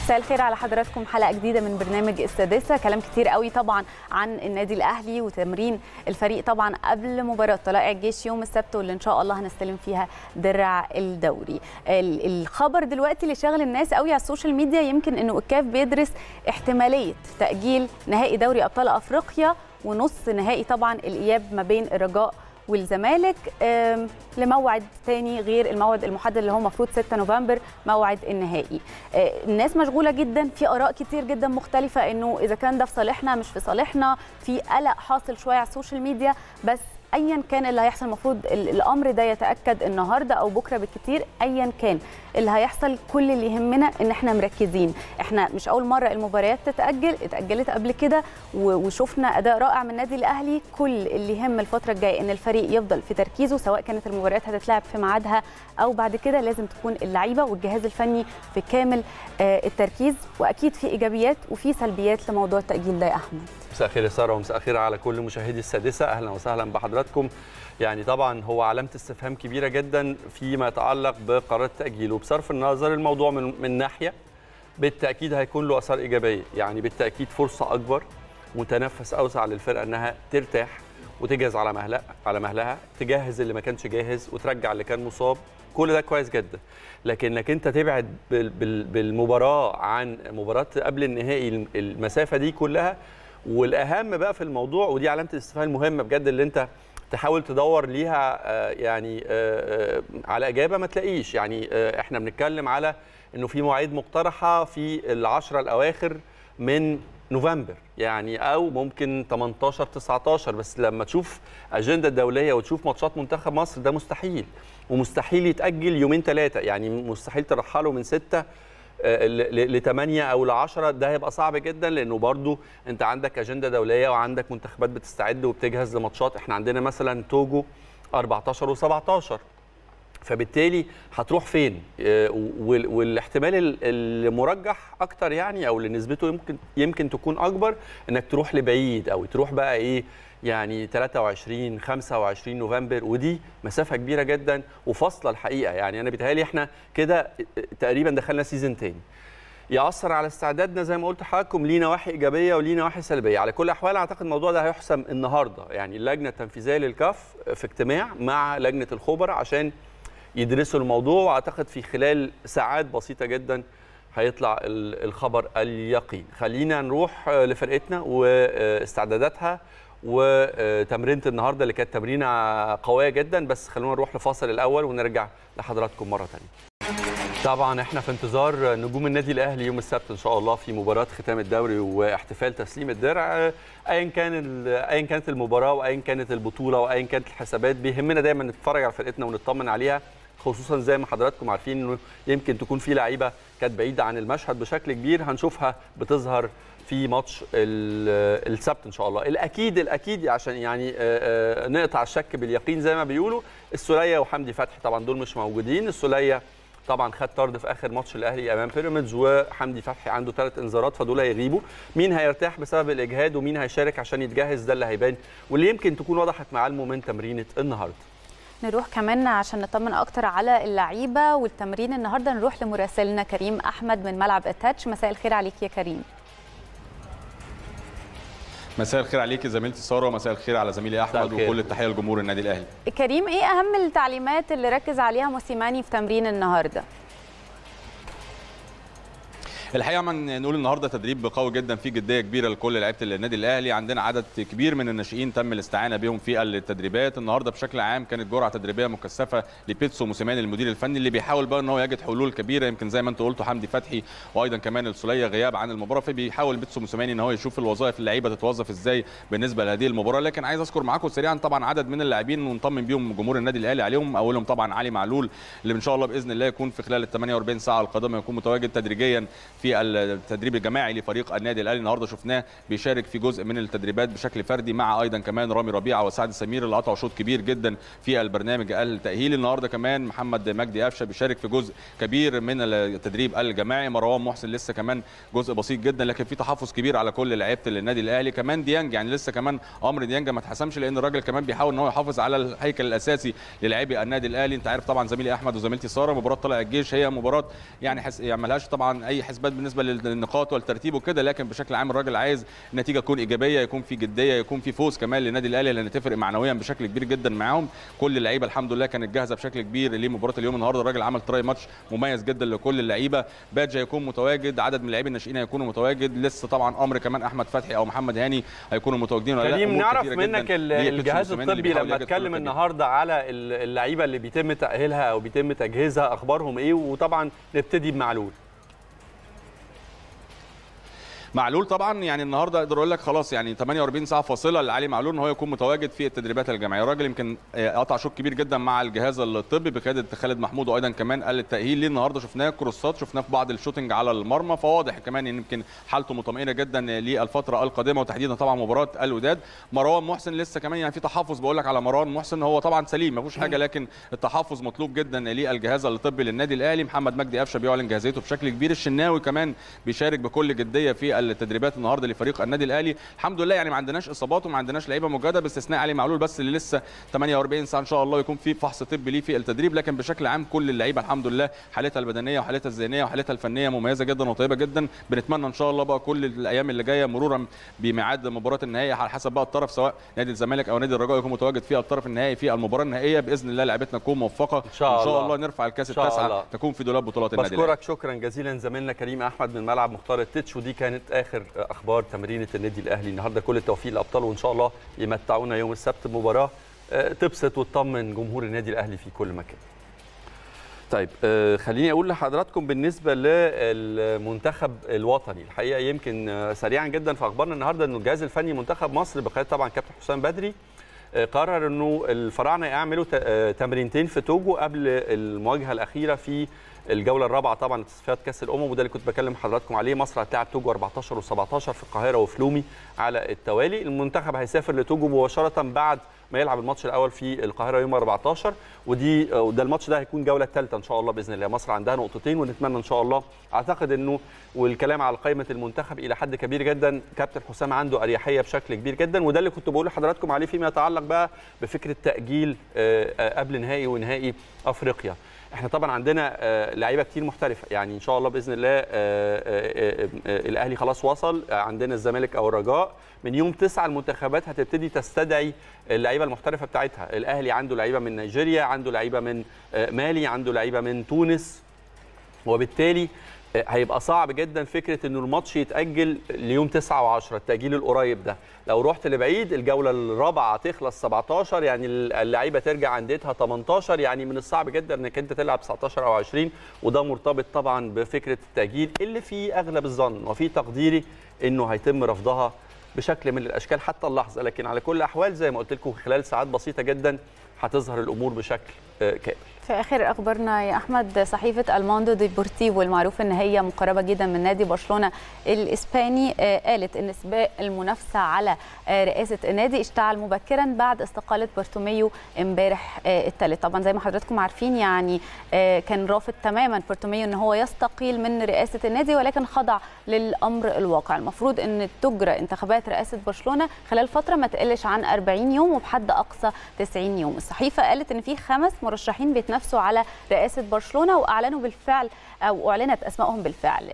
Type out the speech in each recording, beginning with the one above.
مساء الخير على حضراتكم. حلقه جديده من برنامج السادسه. كلام كتير قوي طبعا عن النادي الاهلي وتمرين الفريق طبعا قبل مباراه طلائع الجيش يوم السبت واللي ان شاء الله هنستلم فيها درع الدوري. الخبر دلوقتي اللي شاغل الناس قوي على السوشيال ميديا يمكن انه الكاف بيدرس احتماليه تاجيل نهائي دوري ابطال افريقيا ونص نهائي طبعا الاياب ما بين الرجاء والزمالك لموعد تاني غير الموعد المحدد اللي هو المفروض 6 نوفمبر موعد النهائي. الناس مشغوله جدا، في اراء كتير جدا مختلفه انه اذا كان ده في صالحنا مش في صالحنا، في قلق حاصل شويه على السوشيال ميديا. بس ايا كان اللي هيحصل المفروض الامر ده يتاكد النهارده او بكره بالكتير. ايا كان اللي هيحصل كل اللي يهمنا ان احنا مركزين. احنا مش اول مره المباريات اتاجلت قبل كده وشفنا اداء رائع من النادي الاهلي. كل اللي يهم الفتره الجايه ان الفريق يفضل في تركيزه، سواء كانت المباريات هتتلعب في ميعادها او بعد كده. لازم تكون اللعيبه والجهاز الفني في كامل التركيز، واكيد في ايجابيات وفي سلبيات لموضوع التاجيل ده يا احمد. مساء الخير يا ساره ومساء الخير على كل مشاهدي السادسه. اهلا وسهلا بحضراتكم. يعني طبعا هو علامه استفهام كبيره جدا فيما يتعلق بقرار التاجيل، وبصرف النظر الموضوع من ناحيه بالتاكيد هيكون له اثار ايجابيه، يعني بالتاكيد فرصه اكبر وتنفس اوسع للفرقه انها ترتاح وتجهز على مهلها، تجهز اللي ما كانش جاهز وترجع اللي كان مصاب. كل ده كويس جدا، لكنك انت تبعد بالمباراه عن مباراه قبل النهائي المسافه دي كلها. والاهم بقى في الموضوع، ودي علامه الاستفهام المهمه بجد اللي انت تحاول تدور ليها يعني على اجابه ما تلاقيش. يعني احنا بنتكلم على انه في مواعيد مقترحه في ال10 الاواخر من نوفمبر، يعني او ممكن 18 19، بس لما تشوف اجنده الدوليه وتشوف ماتشات منتخب مصر ده مستحيل، ومستحيل يتاجل يومين ثلاثه. يعني مستحيل ترحله من 6 ل 8 او ل 10، ده هيبقى صعب جدا، لانه برضو انت عندك اجنده دوليه وعندك منتخبات بتستعد وبتجهز لماتشات. احنا عندنا مثلا توجو 14 و17، فبالتالي هتروح فين؟ والاحتمال المرجح اكتر يعني، او اللي نسبته يمكن تكون اكبر، انك تروح لبعيد او تروح بقى ايه يعني 23 25 نوفمبر، ودي مسافه كبيره جدا وفاصله الحقيقه. يعني انا بيتهيألي احنا كده تقريبا دخلنا سيزون تاني يأثر على استعدادنا. زي ما قلت لحضراتكم ليه نواحي ايجابيه وليه نواحي سلبيه. على كل الاحوال اعتقد الموضوع ده هيحسم النهارده، يعني اللجنه التنفيذيه للكاف في اجتماع مع لجنه الخبراء عشان يدرسوا الموضوع، واعتقد في خلال ساعات بسيطه جدا هيطلع الخبر اليقين. خلينا نروح لفرقتنا واستعداداتها وتمرينة النهارده اللي كانت تمرينه قويه جدا. بس خلونا نروح لفاصل الاول ونرجع لحضراتكم مره ثانيه. طبعا احنا في انتظار نجوم النادي الاهلي يوم السبت ان شاء الله في مباراه ختام الدوري واحتفال تسليم الدرع. ايا كانت المباراه وايا كانت البطوله وايا كانت الحسابات، بيهمنا دايما نتفرج على فرقتنا ونطمن عليها، خصوصا زي ما حضراتكم عارفين انه يمكن تكون في لعيبه كانت بعيده عن المشهد بشكل كبير، هنشوفها بتظهر في ماتش السبت ان شاء الله. الاكيد عشان يعني نقطع الشك باليقين زي ما بيقولوا، السوليه وحمدي فتحي طبعا دول مش موجودين. السوليه طبعا خد طرد في اخر ماتش الاهلي امام بيراميدز، وحمدي فتحي عنده 3 انذارات، فدول هيغيبوا. مين هيرتاح بسبب الاجهاد ومين هيشارك عشان يتجهز، ده اللي هيبان واللي يمكن تكون وضحت معالمه من تمرينه النهارده. نروح كمان عشان نطمن اكتر على اللعيبه والتمرين النهارده، نروح لمراسلنا كريم احمد من ملعب التاتش. مساء الخير عليك يا كريم. مساء الخير عليكي زميلتي ساره، ومساء الخير على زميلي احمد، وكل التحيه لجمهور النادي الاهلي. كريم، ايه اهم التعليمات اللي ركز عليها موسيماني في تمرين النهارده؟ الحقيقه من نقول النهارده تدريب قوي جدا، فيه جديه كبيره لكل لعيبه النادي الاهلي. عندنا عدد كبير من الناشئين تم الاستعانه بهم في التدريبات. النهارده بشكل عام كانت جرعه تدريبيه مكثفه لبيتسو موسيماني المدير الفني، اللي بيحاول بقى ان هو يجد حلول كبيره. يمكن زي ما انت قلت حمدي فتحي وايضا كمان السوليه غياب عن المباراه، فبيحاول بيتسو موسيماني ان هو يشوف الوظائف اللعيبه تتوظف ازاي بالنسبه لهذه المباراه. لكن عايز اذكر معاكم سريعا طبعا عدد من اللاعبين ونطمن بيهم جمهور النادي الاهلي عليهم. اولهم طبعا علي معلول، اللي ان شاء الله باذن الله يكون في خلال ال 48 ساعه القادمه يكون متواجد تدريجيا في التدريب الجماعي لفريق النادي الاهلي. النهارده شفناه بيشارك في جزء من التدريبات بشكل فردي مع ايضا كمان رامي ربيعه وسعد سمير، اللي قطعوا شوط كبير جدا في البرنامج التاهيلي. النهارده كمان محمد مجدي قفشه بيشارك في جزء كبير من التدريب الجماعي. مروان محسن لسه كمان جزء بسيط جدا، لكن في تحفظ كبير على كل لعيبه النادي الاهلي. كمان ديانج، يعني لسه كمان امر ديانج ما اتحسمش، لان الراجل كمان بيحاول ان هو يحافظ على الهيكل الاساسي للاعبي النادي الاهلي. انت عارف طبعا زميلي احمد وزميلتي ساره، مباراه طلائع الجيش هي مباراه يعني ملهاش طبعا اي حسبات بالنسبه للنقاط والترتيب وكده، لكن بشكل عام الراجل عايز النتيجه تكون ايجابيه، يكون في جديه، يكون في فوز كمان للنادي الاهلي، لان تفرق معنويا بشكل كبير جدا معاهم. كل اللعيبه الحمد لله كانت جاهزه بشكل كبير لمباراه اليوم النهارده. الراجل عمل تراي ماتش مميز جدا لكل اللعيبه. بادج هيكون متواجد، عدد من اللاعبين الناشئين هيكونوا متواجد، لسه طبعا امر كمان احمد فتحي او محمد هاني هيكونوا متواجدين ولا لا. كريم، نعرف منك الجهاز الطبي لما اتكلم النهارده على اللعيبه اللي بيتم تاهيلها او بيتم تجهيزها، اخبارهم ايه؟ وطبعا نبتدي بمعلول. معلول طبعا يعني النهارده اقدر اقول لك خلاص يعني 48 ساعه فاصله لعلي معلول ان هو يكون متواجد في التدريبات الجماعيه. الراجل يمكن قطع شوط كبير جدا مع الجهاز الطبي بقياده خالد محمود، وايضا كمان قال التاهيل ليه النهارده شفناه كروسات، شفناه في بعض الشوتنج على المرمى، فواضح كمان ان يمكن حالته مطمئنه جدا للفتره القادمه، وتحديدا طبعا مباراه الوداد. مروان محسن لسه كمان يعني في تحفظ بقول لك على مروان محسن، هو طبعا سليم ما فيهوش حاجه، لكن التحفظ مطلوب جدا للجهاز الطبي للنادي الاهلي. محمد مجدي قفشه بيعلن جاهزيته بشكل كبير، الشناوي كمان بيشارك بكل جديه في التدريبات النهارده لفريق النادي الاهلي. الحمد لله يعني ما عندناش اصابات وما عندناش لعيبه مجهده باستثناء علي معلول بس اللي لسه 48 ساعه ان شاء الله يكون في فحص طبي ليه في التدريب، لكن بشكل عام كل اللعيبه الحمد لله حالتها البدنيه وحالتها الذهنيه وحالتها الفنيه مميزه جدا وطيبه جدا. بنتمنى ان شاء الله بقى كل الايام اللي جايه مرورا بميعاد مباراه النهائي على حسب بقى الطرف سواء نادي الزمالك او نادي الرجاء يكون متواجد في الطرف النهائي في المباراه النهائيه، باذن الله لعيبتنا تكون موفقه ان شاء الله نرفع الكاس التاسعه تكون في دولاب بطولات النادي الاهلي. بشكرك شكرا جزيلا زميلنا كريم احمد من ملعب مختار التتش، ودي كانت اخر اخبار تمرينه النادي الاهلي النهارده. كل التوفيق للابطال وان شاء الله يمتعونا يوم السبت بمباراه تبسط وتطمن جمهور النادي الاهلي في كل مكان. طيب خليني اقول لحضراتكم بالنسبه للمنتخب الوطني، الحقيقه يمكن سريعا جدا في اخبارنا النهارده انه الجهاز الفني منتخب مصر بقياده طبعا كابتن حسام بدري قرر انه الفراعنه يعملوا تمرينتين في توجو قبل المواجهه الاخيره في الجوله الرابعه طبعا لتصفيات كاس الامم، وده اللي كنت بكلم حضراتكم عليه. مصر هتلاعب توجو 14 و17 في القاهره وفي لومي على التوالي. المنتخب هيسافر لتوجو مباشره بعد ما يلعب الماتش الاول في القاهره يوم 14، وده الماتش ده هيكون جوله الثالثه ان شاء الله باذن الله. مصر عندها نقطتين ونتمنى ان شاء الله، اعتقد انه والكلام على قائمه المنتخب الى حد كبير جدا كابتن حسام عنده اريحيه بشكل كبير جدا، وده اللي كنت بقول لحضراتكم عليه فيما يتعلق بقى بفكره تاجيل قبل نهائي ونهائي افريقيا. احنا طبعا عندنا لعيبه كتير محترفه، يعني ان شاء الله باذن الله الاهلي خلاص وصل، عندنا الزمالك او الرجاء من يوم 9 المنتخبات هتبتدي تستدعي اللعيبه المحترفه بتاعتها. الاهلي عنده لعيبه من نيجيريا، عنده لعيبه من مالي، عنده لعيبه من تونس، وبالتالي هيبقى صعب جدا فكره انه الماتش يتاجل ليوم 9 و10 التاجيل القريب ده. لو رحت لبعيد الجوله الرابعه هتخلص 17، يعني اللعيبه ترجع انديتها 18، يعني من الصعب جدا انك انت تلعب 19 او 20، وده مرتبط طبعا بفكره التاجيل اللي في اغلب الظن وفي تقديري انه هيتم رفضها بشكل من الاشكال حتى اللحظه، لكن على كل الاحوال زي ما قلت لكم خلال ساعات بسيطه جدا هتظهر الامور بشكل كامل. في اخر اخبارنا يا احمد، صحيفه الموندو ديبورتيفو المعروف ان هي مقربه جدا من نادي برشلونه الاسباني قالت ان سباق المنافسه على رئاسه النادي اشتعل مبكرا بعد استقاله بارتوميو امبارح الثالث. طبعا زي ما حضراتكم عارفين يعني كان رافض تماما بارتوميو ان هو يستقيل من رئاسه النادي، ولكن خضع للامر الواقع. المفروض ان تجرى انتخابات رئاسه برشلونه خلال فتره ما تقلش عن 40 يوم وبحد اقصى 90 يوم. الصحيفه قالت ان في 5 مرشحين بيتنافسوا على رئاسه برشلونه واعلنوا بالفعل او اعلنت اسمائهم بالفعل،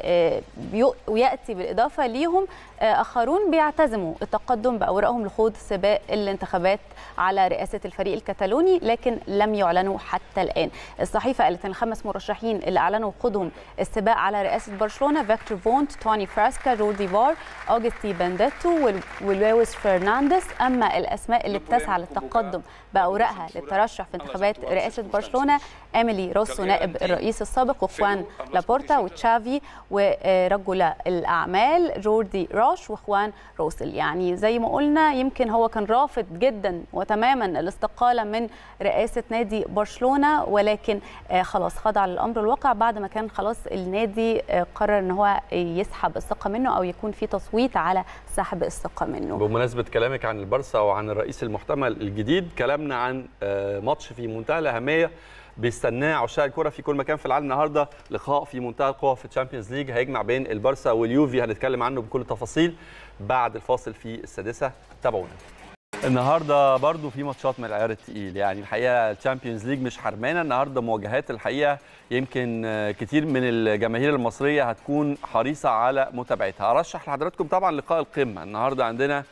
وياتي بالاضافه ليهم اخرون بيعتزموا التقدم باوراقهم لخوض سباق الانتخابات على رئاسه الفريق الكتالوني، لكن لم يعلنوا حتى الان. الصحيفه قالت ان ال5 مرشحين اللي اعلنوا خوضهم السباق على رئاسه برشلونه فيكتور فونت، توني فراسكا، رودي فار، اوغستي بانديتو ولويس فرنانديز. اما الاسماء اللي بتسعى للتقدم باوراقها للترشح في انتخابات رئاسه برشلونه إيميلي روسو نائب الرئيس السابق، وخوان لابورتا، وتشافي، ورجل الاعمال جوردي روش، وخوان روسل. يعني زي ما قلنا يمكن هو كان رافض جدا وتماما الاستقاله من رئاسه نادي برشلونه، ولكن خلاص خضع للامر الواقع بعد ما كان خلاص النادي قرر ان هو يسحب الثقه منه او يكون في تصويت على سحب الثقه منه. بمناسبه كلامك عن البارسا وعن الرئيس المحتمل الجديد، كلامنا عن ماتش في منتهى الاهميه بيستناه عشاق الكره في كل مكان في العالم النهارده، لقاء في منتهى القوه في الشامبيونز ليج هيجمع بين البارسا واليوفي، هنتكلم عنه بكل تفاصيل بعد الفاصل في السادسه. تابعونا. النهارده برضو في ماتشات من العيار التقيل، يعني الحقيقه الشامبيونز ليج مش حرمانه النهارده مواجهات. الحقيقه يمكن كتير من الجماهير المصريه هتكون حريصه على متابعتها. ارشح لحضراتكم طبعا لقاء القمه النهارده عندنا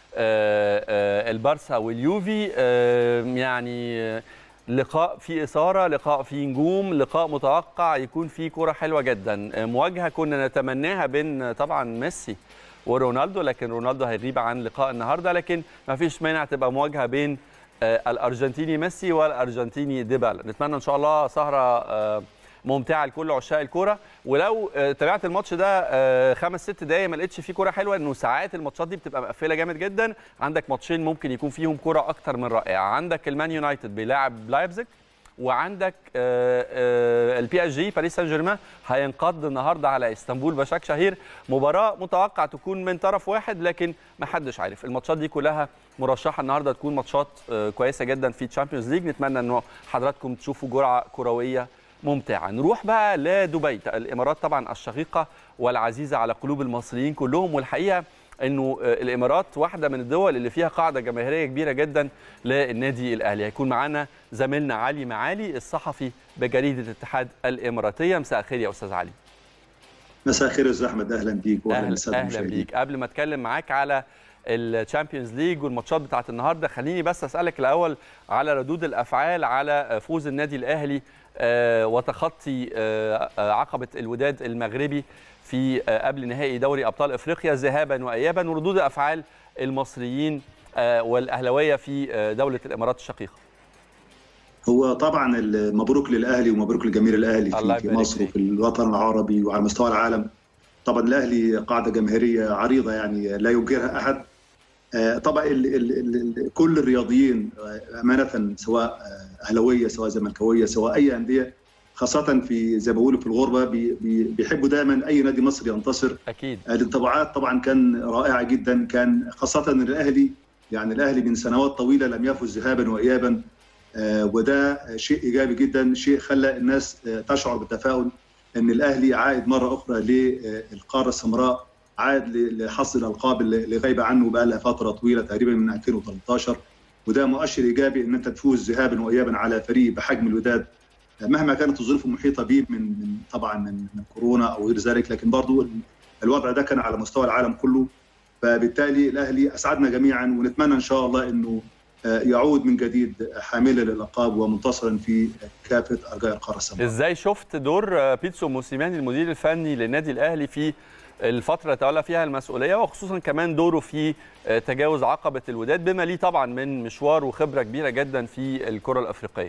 البارسا واليوفي، يعني لقاء فيه اثاره، لقاء فيه نجوم، لقاء متوقع يكون فيه كره حلوه جدا. مواجهه كنا نتمناها بين طبعا ميسي ورونالدو، لكن رونالدو هيغيب عن لقاء النهارده، لكن ما فيش مانع تبقى مواجهه بين الارجنتيني ميسي والارجنتيني ديبالا. نتمنى ان شاء الله سهره ممتعه لكل عشاق الكوره. ولو تابعت الماتش ده 5-6 دقايق ما لقيتش فيه كوره حلوه، انه ساعات الماتشات دي بتبقى مقفله جامد جدا. عندك ماتشين ممكن يكون فيهم كوره اكتر من رائعه. عندك المان يونايتد بيلاعب لايبزيج، وعندك البي اس جي باريس سان جيرمان هينقض النهارده على اسطنبول بشكل شهير. مباراه متوقع تكون من طرف واحد، لكن ما حدش عارف. الماتشات دي كلها مرشحه النهارده تكون ماتشات كويسه جدا في تشامبيونز ليج. نتمنى انه حضراتكم تشوفوا جرعه كرويه ممتعه. نروح بقى لدبي، الامارات طبعا الشقيقه والعزيزه على قلوب المصريين كلهم، والحقيقه انه الامارات واحده من الدول اللي فيها قاعده جماهيريه كبيره جدا للنادي الاهلي. هيكون معانا زميلنا علي معالي الصحفي بجريده الاتحاد الاماراتيه. مساء الخير يا استاذ علي. مساء الخير يا استاذ احمد، اهلا بيك واهلا بالساده المشاهدين. اهلا بيك. قبل ما اتكلم معاك على الشامبيونز ليج والماتشات بتاعه النهارده، خليني بس اسالك الاول على ردود الافعال على فوز النادي الاهلي وتخطي عقبه الوداد المغربي في قبل نهائي دوري ابطال افريقيا ذهابا وايابا، وردود افعال المصريين والاهلاويه في دوله الامارات الشقيقه. هو طبعا مبروك للاهلي ومبروك لجماهير الاهلي في مصر وفي الوطن العربي وعلى مستوى العالم. طبعا الاهلي قاعده جماهيريه عريضه يعني لا ينكرها احد. طبعا كل الرياضيين امانه، سواء اهلاويه سواء زملكاويه سواء اي انديه، خاصه في زي ما بيقولوا في الغربه، بيحبوا دايما اي نادي مصري ينتصر. اكيد الانطباعات طبعا كان رائعه جدا، كان خاصه ان الاهلي من سنوات طويله لم يفز ذهابا وايابا، وده شيء ايجابي جدا، شيء خلى الناس تشعر بالتفاؤل ان الاهلي عائد مره اخرى للقاره السمراء، عائد لحصد الالقاب اللي غايبه عنه بقى لها فتره طويله تقريبا من 2013، وده مؤشر ايجابي ان انت تفوز ذهابا وايابا على فريق بحجم الوداد مهما كانت الظروف المحيطه به من طبعا من كورونا او غير ذلك، لكن برضو الوضع ده كان على مستوى العالم كله. فبالتالي الاهلي اسعدنا جميعا، ونتمنى ان شاء الله انه يعود من جديد حاملا للالقاب ومنتصرا في كافه ارجاء القاره السمراء. ازاي شفت دور بيتسو موسيماني المدير الفني للنادي الاهلي في الفتره اللي تولى فيها المسؤوليه، وخصوصا كمان دوره في تجاوز عقبه الوداد بما ليه طبعا من مشوار وخبره كبيره جدا في الكره الافريقيه؟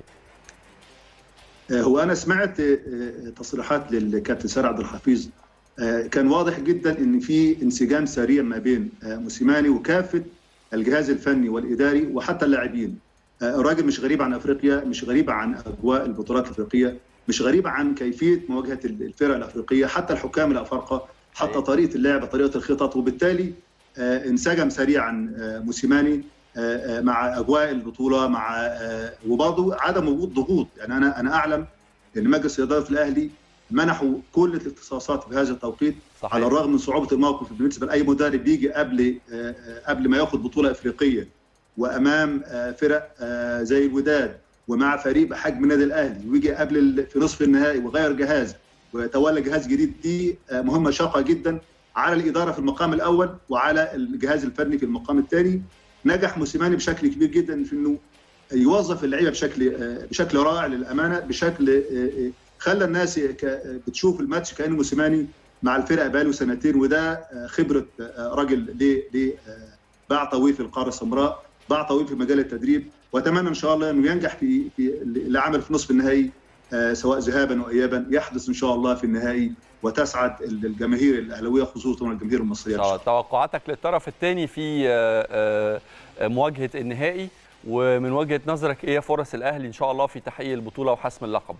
هو انا سمعت تصريحات للكابتن ساري عبد الحفيظ، كان واضح جدا ان في انسجام سريع ما بين موسيماني وكافه الجهاز الفني والاداري وحتى اللاعبين. الراجل مش غريب عن افريقيا، مش غريب عن اجواء البطولات الافريقيه، مش غريب عن كيفيه مواجهه الفرق الافريقيه، حتى الحكام الافارقه، حتى طريقه اللعب، طريقه الخطط، وبالتالي انسجم سريعا موسيماني مع اجواء البطوله، مع وبرضه عدم وجود ضغوط. يعني انا اعلم ان مجلس اداره الاهلي منحوا كل الاختصاصات في هذا التوقيت. صحيح. على الرغم من صعوبه الموقف بالنسبه لاي مدرب بيجي قبل ما ياخذ بطوله افريقيه وامام فرق زي الوداد ومع فريق بحجم النادي الاهلي، ويجي قبل في نصف النهائي وغير جهاز ويتولى جهاز جديد. دي مهمه شاقه جدا على الاداره في المقام الاول وعلى الجهاز الفني في المقام الثاني. نجح موسيماني بشكل كبير جدا في انه يوظف اللعيبه بشكل رائع للامانه، بشكل خلى الناس بتشوف الماتش كأن موسيماني مع الفرقه بقاله سنتين، وده خبره راجل ليه باع طويل في القاره السمراء، باع طويل في مجال التدريب، واتمنى ان شاء الله انه ينجح في اللي عمل في نصف النهائي سواء ذهابا وايابا، يحدث ان شاء الله في النهائي وتسعد الجماهير الاهلاويه خصوصا الجماهير المصريه. توقعاتك للطرف الثاني في مواجهه النهائي، ومن وجهه نظرك ايه فرص الاهلي ان شاء الله في تحقيق البطوله وحسم اللقب؟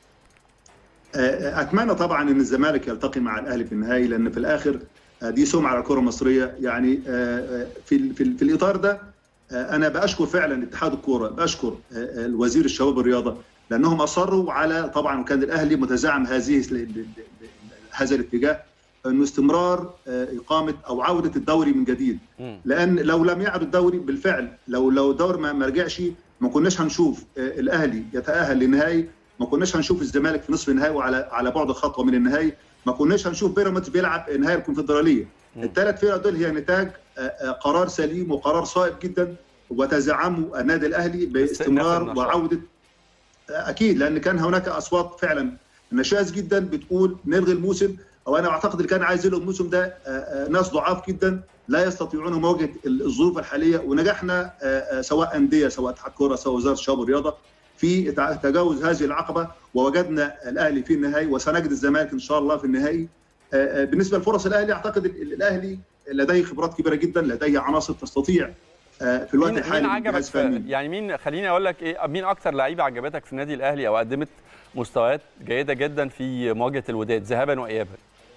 اتمنى طبعا ان الزمالك يلتقي مع الاهلي في النهائي، لان في الاخر دي سمعه على الكره المصريه. يعني في الاطار ده انا باشكر فعلا اتحاد الكوره، باشكر الوزير الشباب والرياضه، لانهم اصروا على طبعا، وكان الاهلي متزعم هذا الاتجاه، انه استمرار اقامه او عوده الدوري من جديد، لان لو لم يعد الدوري بالفعل، لو الدوري ما رجعش، ما كناش هنشوف الاهلي يتاهل للنهائي، ما كناش هنشوف الزمالك في نصف النهائي وعلى بعد خطوه من النهائي، ما كناش هنشوف بيراميدز بيلعب نهائي الكونفدراليه. الثلاث فرق دول هي نتاج قرار سليم وقرار صائب جدا وتزعمه النادي الاهلي باستمرار وعوده. اكيد، لان كان هناك اصوات فعلا نشاز جدا بتقول نلغي الموسم، او انا اعتقد اللي كان عايز يلغي الموسم ده ناس ضعاف جدا لا يستطيعون مواجهه الظروف الحاليه، ونجحنا سواء انديه، سواء اتحاد كوره، سواء وزاره الشباب والرياضه في تجاوز هذه العقبه، ووجدنا الاهلي في النهائي، وسنجد الزمالك ان شاء الله في النهائي. بالنسبه لفرص الاهلي، اعتقد الاهلي لديه خبرات كبيره جدا، لديه عناصر تستطيع في الوقت الحالي. مين عجبك يعني مين، خليني اقول لك ايه، مين اكتر لعيبه عجبتك في النادي الاهلي او قدمت مستويات جيده جدا في مواجهه الوداد ذهابا وايابا؟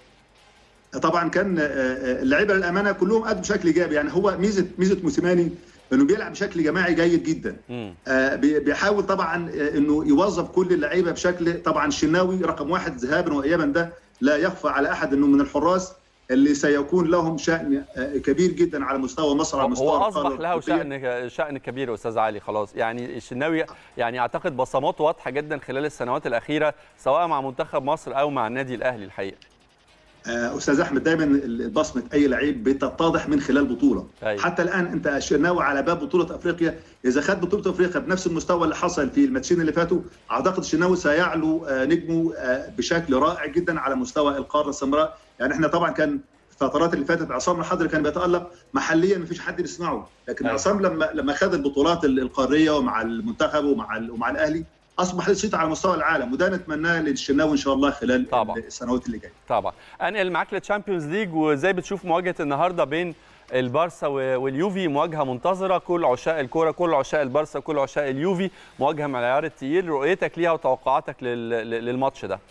طبعا كان اللعيبه للامانه كلهم قدموا بشكل ايجابي، يعني هو ميزه موسيماني انه بيلعب بشكل جماعي جيد جدا. بيحاول طبعا انه يوظف كل اللعيبه بشكل، طبعا الشناوي رقم 1 ذهابا وايابا، ده لا يخفى على احد انه من الحراس اللي سيكون لهم شأن كبير جدا على مستوى مصر، على مستوى هو اصبح له شأن كبير يا استاذ علي خلاص. يعني الشناوي يعني اعتقد بصماته واضحه جدا خلال السنوات الاخيره سواء مع منتخب مصر او مع النادي الاهلي الحقيقه. استاذ احمد، دايما بصمه اي لعيب بتتضح من خلال بطوله. حتى الان انت الشناوي على باب بطوله افريقيا، اذا خد بطوله افريقيا بنفس المستوى اللي حصل في الماتشين اللي فاتوا، اعتقد الشناوي سيعلو نجمه بشكل رائع جدا على مستوى القاره السمراء. يعني احنا طبعا كان الفترات اللي فاتت عصام الحضري كان بيتالق محليا، ما فيش حد بيسمعه، لكن عصام لما خد البطولات القاريه ومع المنتخب ومع الاهلي اصبح يسيطر على مستوى العالم، وده نتمناه للشناوي ان شاء الله خلال السنوات اللي جايه. طبعا. انقل معاك للتشامبيونز ليج، وازاي بتشوف مواجهه النهارده بين البارسا واليوفي؟ مواجهه منتظره، كل عشاق الكوره، كل عشاق البارسا، كل عشاق اليوفي، مواجهه من العيار الثقيل. رؤيتك ليها وتوقعاتك للماتش ده؟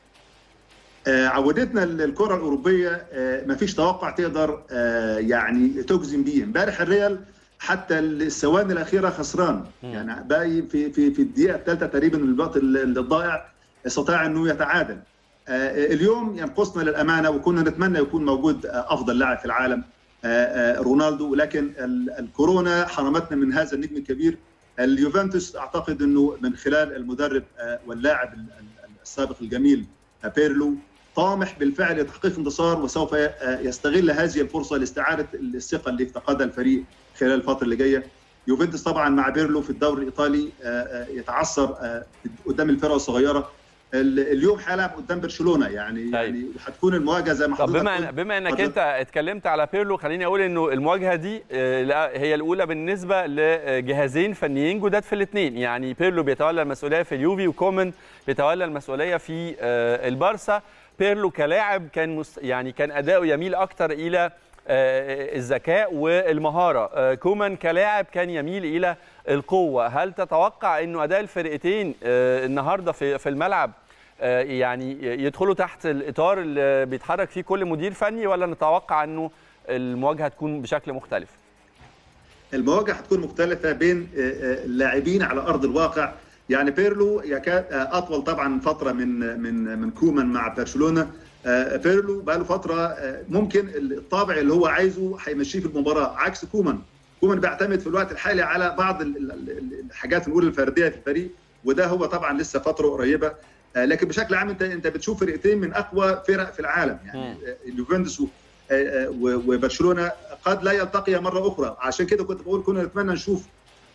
عودتنا الكره الاوروبيه ما فيش توقع تقدر يعني تجزم بيه. امبارح الريال حتى الثواني الاخيره خسران، يعني باقي في الدقيقه الثالثه تقريبا من الوقت الضائع استطاع انه يتعادل. اليوم ينقصنا للامانه، وكنا نتمنى يكون موجود افضل لاعب في العالم رونالدو، لكن الكورونا حرمتنا من هذا النجم الكبير. اليوفنتوس اعتقد انه من خلال المدرب واللاعب السابق الجميل بيرلو طامح بالفعل لتحقيق انتصار، وسوف يستغل هذه الفرصه لاستعاده الثقه اللي افتقدها الفريق خلال الفتره اللي جايه. يوفنتوس طبعا مع بيرلو في الدوري الايطالي يتعثر قدام الفرق الصغيره. اليوم هيلعب قدام برشلونه، يعني هتكون المواجهه زي ما حضرتك. طب بما انك انت اتكلمت على بيرلو، خليني اقول انه المواجهه دي هي الاولى بالنسبه لجهازين فنيين جداد في الاثنين. يعني بيرلو بيتولى المسؤوليه في اليوفي، وكومان بيتولى المسؤوليه في البارسا. بيرلو كلاعب كان اداؤه يميل اكتر الى الذكاء والمهاره، كومان كلاعب كان يميل الى القوه. هل تتوقع انه اداء الفرقتين النهارده في الملعب يعني يدخلوا تحت الاطار اللي بيتحرك فيه كل مدير فني، ولا نتوقع انه المواجهه تكون بشكل مختلف؟ المواجهه هتكون مختلفه بين اللاعبين على ارض الواقع. يعني بيرلو يكاد اطول طبعا فتره من كومان مع برشلونه. بيرلو بقى له فتره ممكن الطابع اللي هو عايزه هيمشيه في المباراه، عكس كومان بيعتمد في الوقت الحالي على بعض الحاجات نقول الفرديه في الفريق، وده هو طبعا لسه فتره قريبه. لكن بشكل عام انت بتشوف فرقتين من اقوى فرق في العالم، يعني اليوفنتوس وبرشلونه قد لا يلتقيا مره اخرى. عشان كده كنت بقول كنا نتمنى نشوف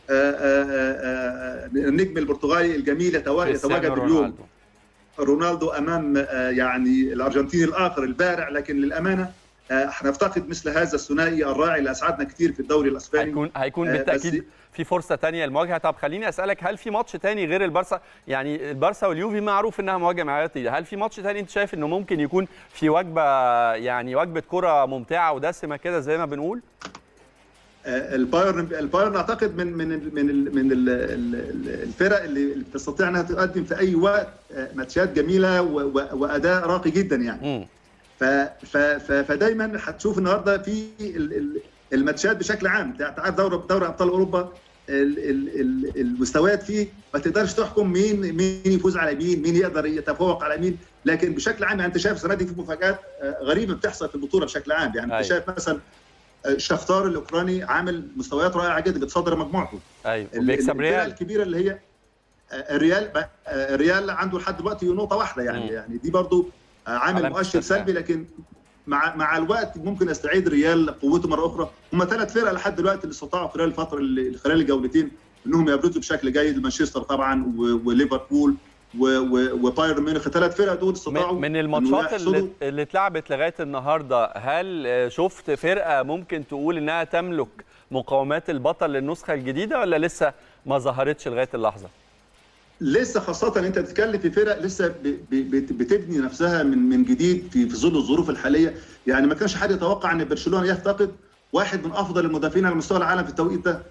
النجم البرتغالي الجميل يتواجد اليوم رونالدو امام يعني الارجنتيني الاخر البارع، لكن للامانه هنفتقد مثل هذا الثنائي الراعي اللي اسعدنا كتير في الدوري الاسباني. هيكون بالتاكيد في فرصه ثانيه للمواجهه. طب خليني اسالك، هل في ماتش ثاني غير البارسا؟ يعني البارسا واليوفي معروف انها مواجهه معياريه، هل في ماتش ثاني انت شايف انه ممكن يكون في وجبه، يعني وجبه كره ممتعه ودسمه كده زي ما بنقول؟ البايرن اعتقد من الفرق اللي بتستطيع انها تقدم في اي وقت ماتشات جميله واداء راقي جدا يعني. فدايما هتشوف النهارده في الماتشات بشكل عام. تعرف دوري ابطال اوروبا المستويات فيه ما تقدرش تحكم مين يفوز على مين يقدر يتفوق على مين. لكن بشكل عام يعني انت شايف السنه دي في مفاجات غريبه بتحصل في البطوله بشكل عام. يعني انت شايف مثلا شختار الاوكراني عامل مستويات رائعه جدا، بتصدر مجموعته. ايوه وبيكسب ريال الكبيره اللي هي الريال عنده لحد دلوقتي نقطه واحده يعني دي برضو عامل مؤشر سلبي، لكن مع الوقت ممكن يستعيد ريال قوته مره اخرى. هم 3 فرق لحد دلوقتي اللي استطاعوا خلال الفتره اللي خلال الجولتين انهم يبرزوا بشكل جيد، مانشستر طبعا وليفربول وبايرن ميونخ. 3 فرق دول استطاعوا من الماتشات اللي اتلعبت لغايه النهارده. هل شفت فرقه ممكن تقول انها تملك مقومات البطل للنسخه الجديده ولا لسه ما ظهرتش لغايه اللحظه؟ لسه، خاصة انت بتتكلم في فرق لسه بتبني نفسها من جديد في ظل الظروف الحالية. يعني ما كانش حد يتوقع ان برشلونة يفتقد واحد من افضل المدافعين على مستوى العالم في التوقيت ده.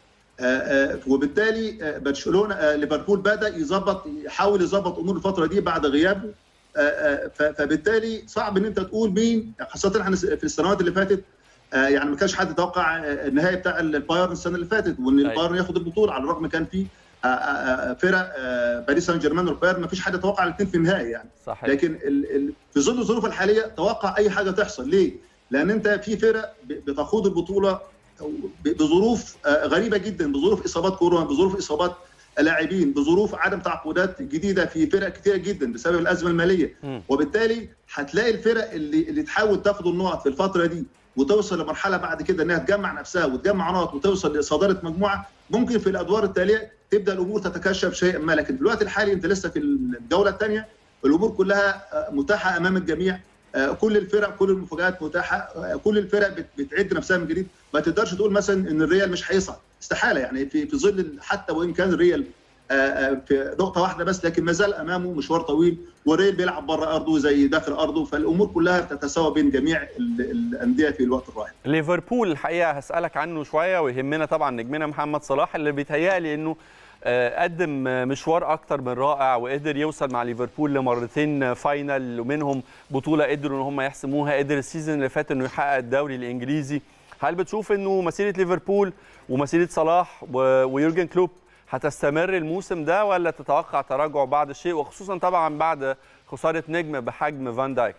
وبالتالي برشلونة ليفربول بدأ يحاول يظبط امور الفترة دي بعد غيابه. فبالتالي صعب ان انت تقول مين، خاصة احنا في السنوات اللي فاتت يعني ما كانش حد يتوقع النهائي بتاع البايرن السنة اللي فاتت وان البايرن ياخد البطولة، على الرغم كان في فرق باريس سان جيرمان والبايرن ما فيش حد يتوقع الاثنين في النهائي يعني. صحيح. لكن في ظل الظروف الحاليه توقع اي حاجه تحصل. ليه؟ لان انت في فرق بتخوض البطوله بظروف غريبه جدا، بظروف اصابات كورونا، بظروف اصابات لاعبين، بظروف عدم تعاقدات جديده في فرق كثيره جدا بسبب الازمه الماليه. وبالتالي هتلاقي الفرق اللي تحاول تاخد النقط في الفتره دي وتوصل لمرحله بعد كده انها تجمع نفسها وتجمع نقط وتوصل لصداره مجموعه، ممكن في الادوار التاليه تبدا الامور تتكشف شيئا ما. لكن في الوقت الحالي انت لسه في الجوله الثانيه، الامور كلها متاحه امام الجميع، كل الفرق كل المفاجآت متاحه، كل الفرق بتعد نفسها من جديد. ما تقدرش تقول مثلا ان الريال مش هيصعد، استحاله يعني في ظل حتى وان كان الريال في نقطه واحده بس، لكن ما زال امامه مشوار طويل، والريال بيلعب بره ارضه زي داخل ارضه، فالامور كلها بتتساوى بين جميع الانديه في الوقت الراهن. ليفربول الحقيقه هسالك عنه شويه، ويهمنا طبعا نجمنا محمد صلاح اللي بيتهيألي انه قدم مشوار اكتر من رائع وقدر يوصل مع ليفربول لمرتين فاينل، ومنهم بطوله قدروا ان هم يحسموها، قدر السيزون اللي فات انه يحقق الدوري الانجليزي. هل بتشوف انه مسيره ليفربول ومسيره صلاح ويورجن كلوب هتستمر الموسم ده ولا تتوقع تراجع بعض الشيء، وخصوصا طبعا بعد خساره نجم بحجم فان دايك؟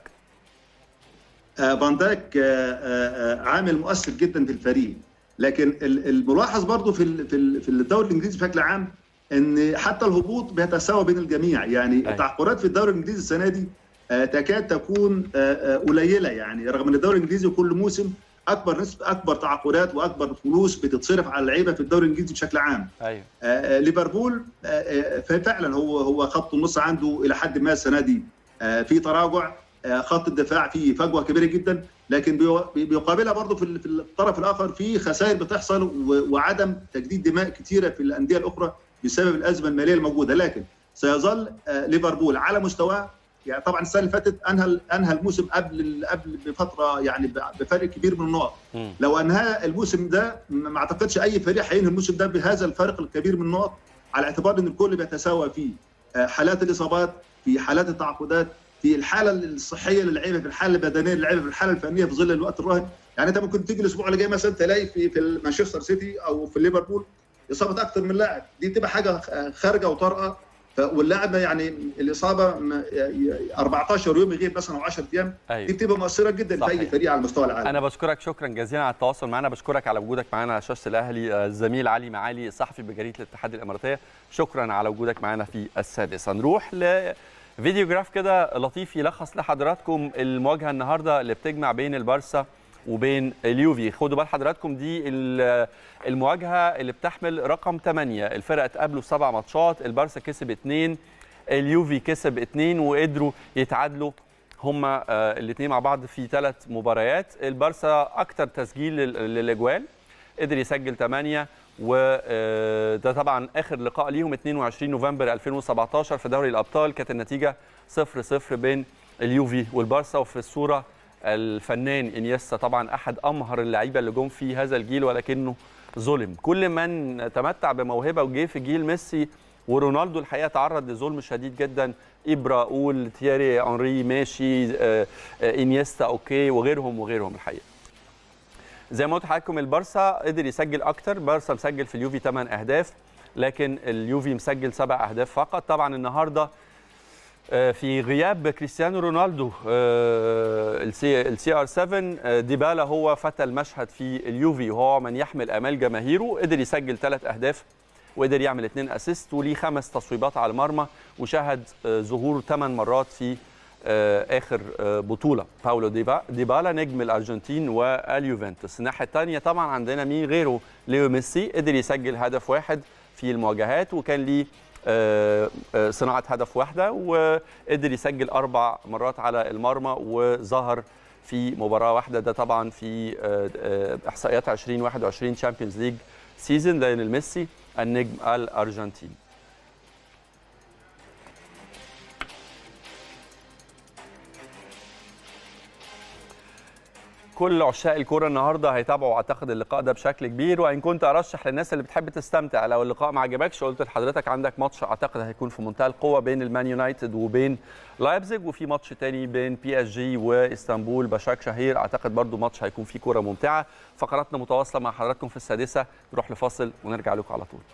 فان دايك عامل مؤثر جدا في الفريق، لكن الملاحظ برضو في الدوري الانجليزي بشكل عام ان حتى الهبوط بيتساوى بين الجميع. يعني التعاقدات في الدوري الانجليزي السنه دي تكاد تكون قليله، يعني رغم ان الدوري الانجليزي كل موسم اكبر تعاقدات واكبر فلوس بتتصرف على اللعيبه في الدوري الانجليزي بشكل عام. ايوه. ليفربول فعلا هو خط النص عنده الى حد ما السنه دي في تراجع، خط الدفاع فيه فجوه كبيره جدا، لكن بيقابلها برضه في الطرف الاخر في خسائر بتحصل وعدم تجديد دماء كثيره في الانديه الاخرى بسبب الازمه الماليه الموجوده. لكن سيظل ليفربول على مستواه. يعني طبعا السنه اللي فاتت انهى الموسم قبل بفتره، يعني بفرق كبير من النقط. لو انهى الموسم ده ما اعتقدش اي فريق هينهي الموسم ده بهذا الفرق الكبير من النقط، على اعتبار ان الكل بيتساوى فيه حالات الاصابات، في حالات التعاقدات، في الحاله الصحيه للعيبه، في الحاله البدنيه للعيبه، في الحاله الفنيه في ظل الوقت الراهن. يعني انت ممكن تيجي الاسبوع اللي جاي مثلا تلاقي في مانشستر سيتي او في ليفربول اصابه اكثر من لاعب، دي تبقى حاجه خارجه وطارئه، واللاعب يعني الاصابه 14 يوم يغيب مثلا او 10 ايام، دي بتبقى مؤثره جدا في اي فريق على مستوى العالم. انا بشكرك شكرا جزيلا على التواصل معنا، بشكرك على وجودك معنا على شاشه الاهلي. الزميل علي معالي الصحفي بجريده الاتحاد الاماراتيه، شكرا على وجودك معنا في السادسه. نروح لفيديو جراف كده لطيف يلخص لحضراتكم المواجهه النهارده اللي بتجمع بين البارسا وبين اليوفي. خدوا بال حضراتكم، دي المواجهه اللي بتحمل رقم 8. الفرق اتقابلوا 7 ماتشات، البارسا كسب 2، اليوفي كسب 2، وقدروا يتعادلوا هما الاثنين مع بعض في 3 مباريات. البارسا اكتر تسجيل للاجوال، قدر يسجل 8، وده طبعا اخر لقاء ليهم 22 نوفمبر 2017 في دوري الابطال. كانت النتيجه 0-0 بين اليوفي والبارسا. وفي الصوره الفنان انيستا، طبعا احد امهر اللعيبه اللي جم في هذا الجيل، ولكنه ظلم. كل من تمتع بموهبه وجه في جيل ميسي ورونالدو الحقيقه تعرض لظلم شديد جدا. ابرا، اول، تييري انري ماشي، انيستا اوكي، وغيرهم الحقيقه. زي ما قلت لحضراتكم البارسا قدر يسجل اكتر، بارسا مسجل في اليوفي 8 اهداف، لكن اليوفي مسجل 7 اهداف فقط. طبعا النهارده في غياب كريستيانو رونالدو السي ار 7 ديبالا هو فتى المشهد في اليوفي، وهو من يحمل امال جماهيره. قدر يسجل 3 اهداف وقدر يعمل 2 اسيست وليه 5 تصويبات على المرمى، وشهد ظهور 8 مرات في اخر بطوله. باولو ديبالا نجم الارجنتين واليوفنتوس. الناحيه الثانيه طبعا عندنا مين غيره؟ ليو ميسي قدر يسجل هدف واحد في المواجهات، وكان ليه صناعه هدف واحده، وقدر يسجل 4 مرات على المرمى وظهر في مباراه واحده. ده طبعا في احصائيات 2021 تشامبيونز ليج سيزون. ليونيل ميسي النجم الارجنتيني. كل عشاق الكوره النهارده هيتابعوا اعتقد اللقاء ده بشكل كبير، وان كنت ارشح للناس اللي بتحب تستمتع لو اللقاء ما عجبكش قلت لحضرتك عندك ماتش اعتقد هيكون في منتهى القوه بين المان يونايتد وبين لايبزيج، وفي ماتش تاني بين بي اس جي واسطنبول بشاك شهير، اعتقد برضو ماتش هيكون فيه كوره ممتعه. فقراتنا متواصله مع حضراتكم في السادسه، نروح لفاصل ونرجع لكم على طول.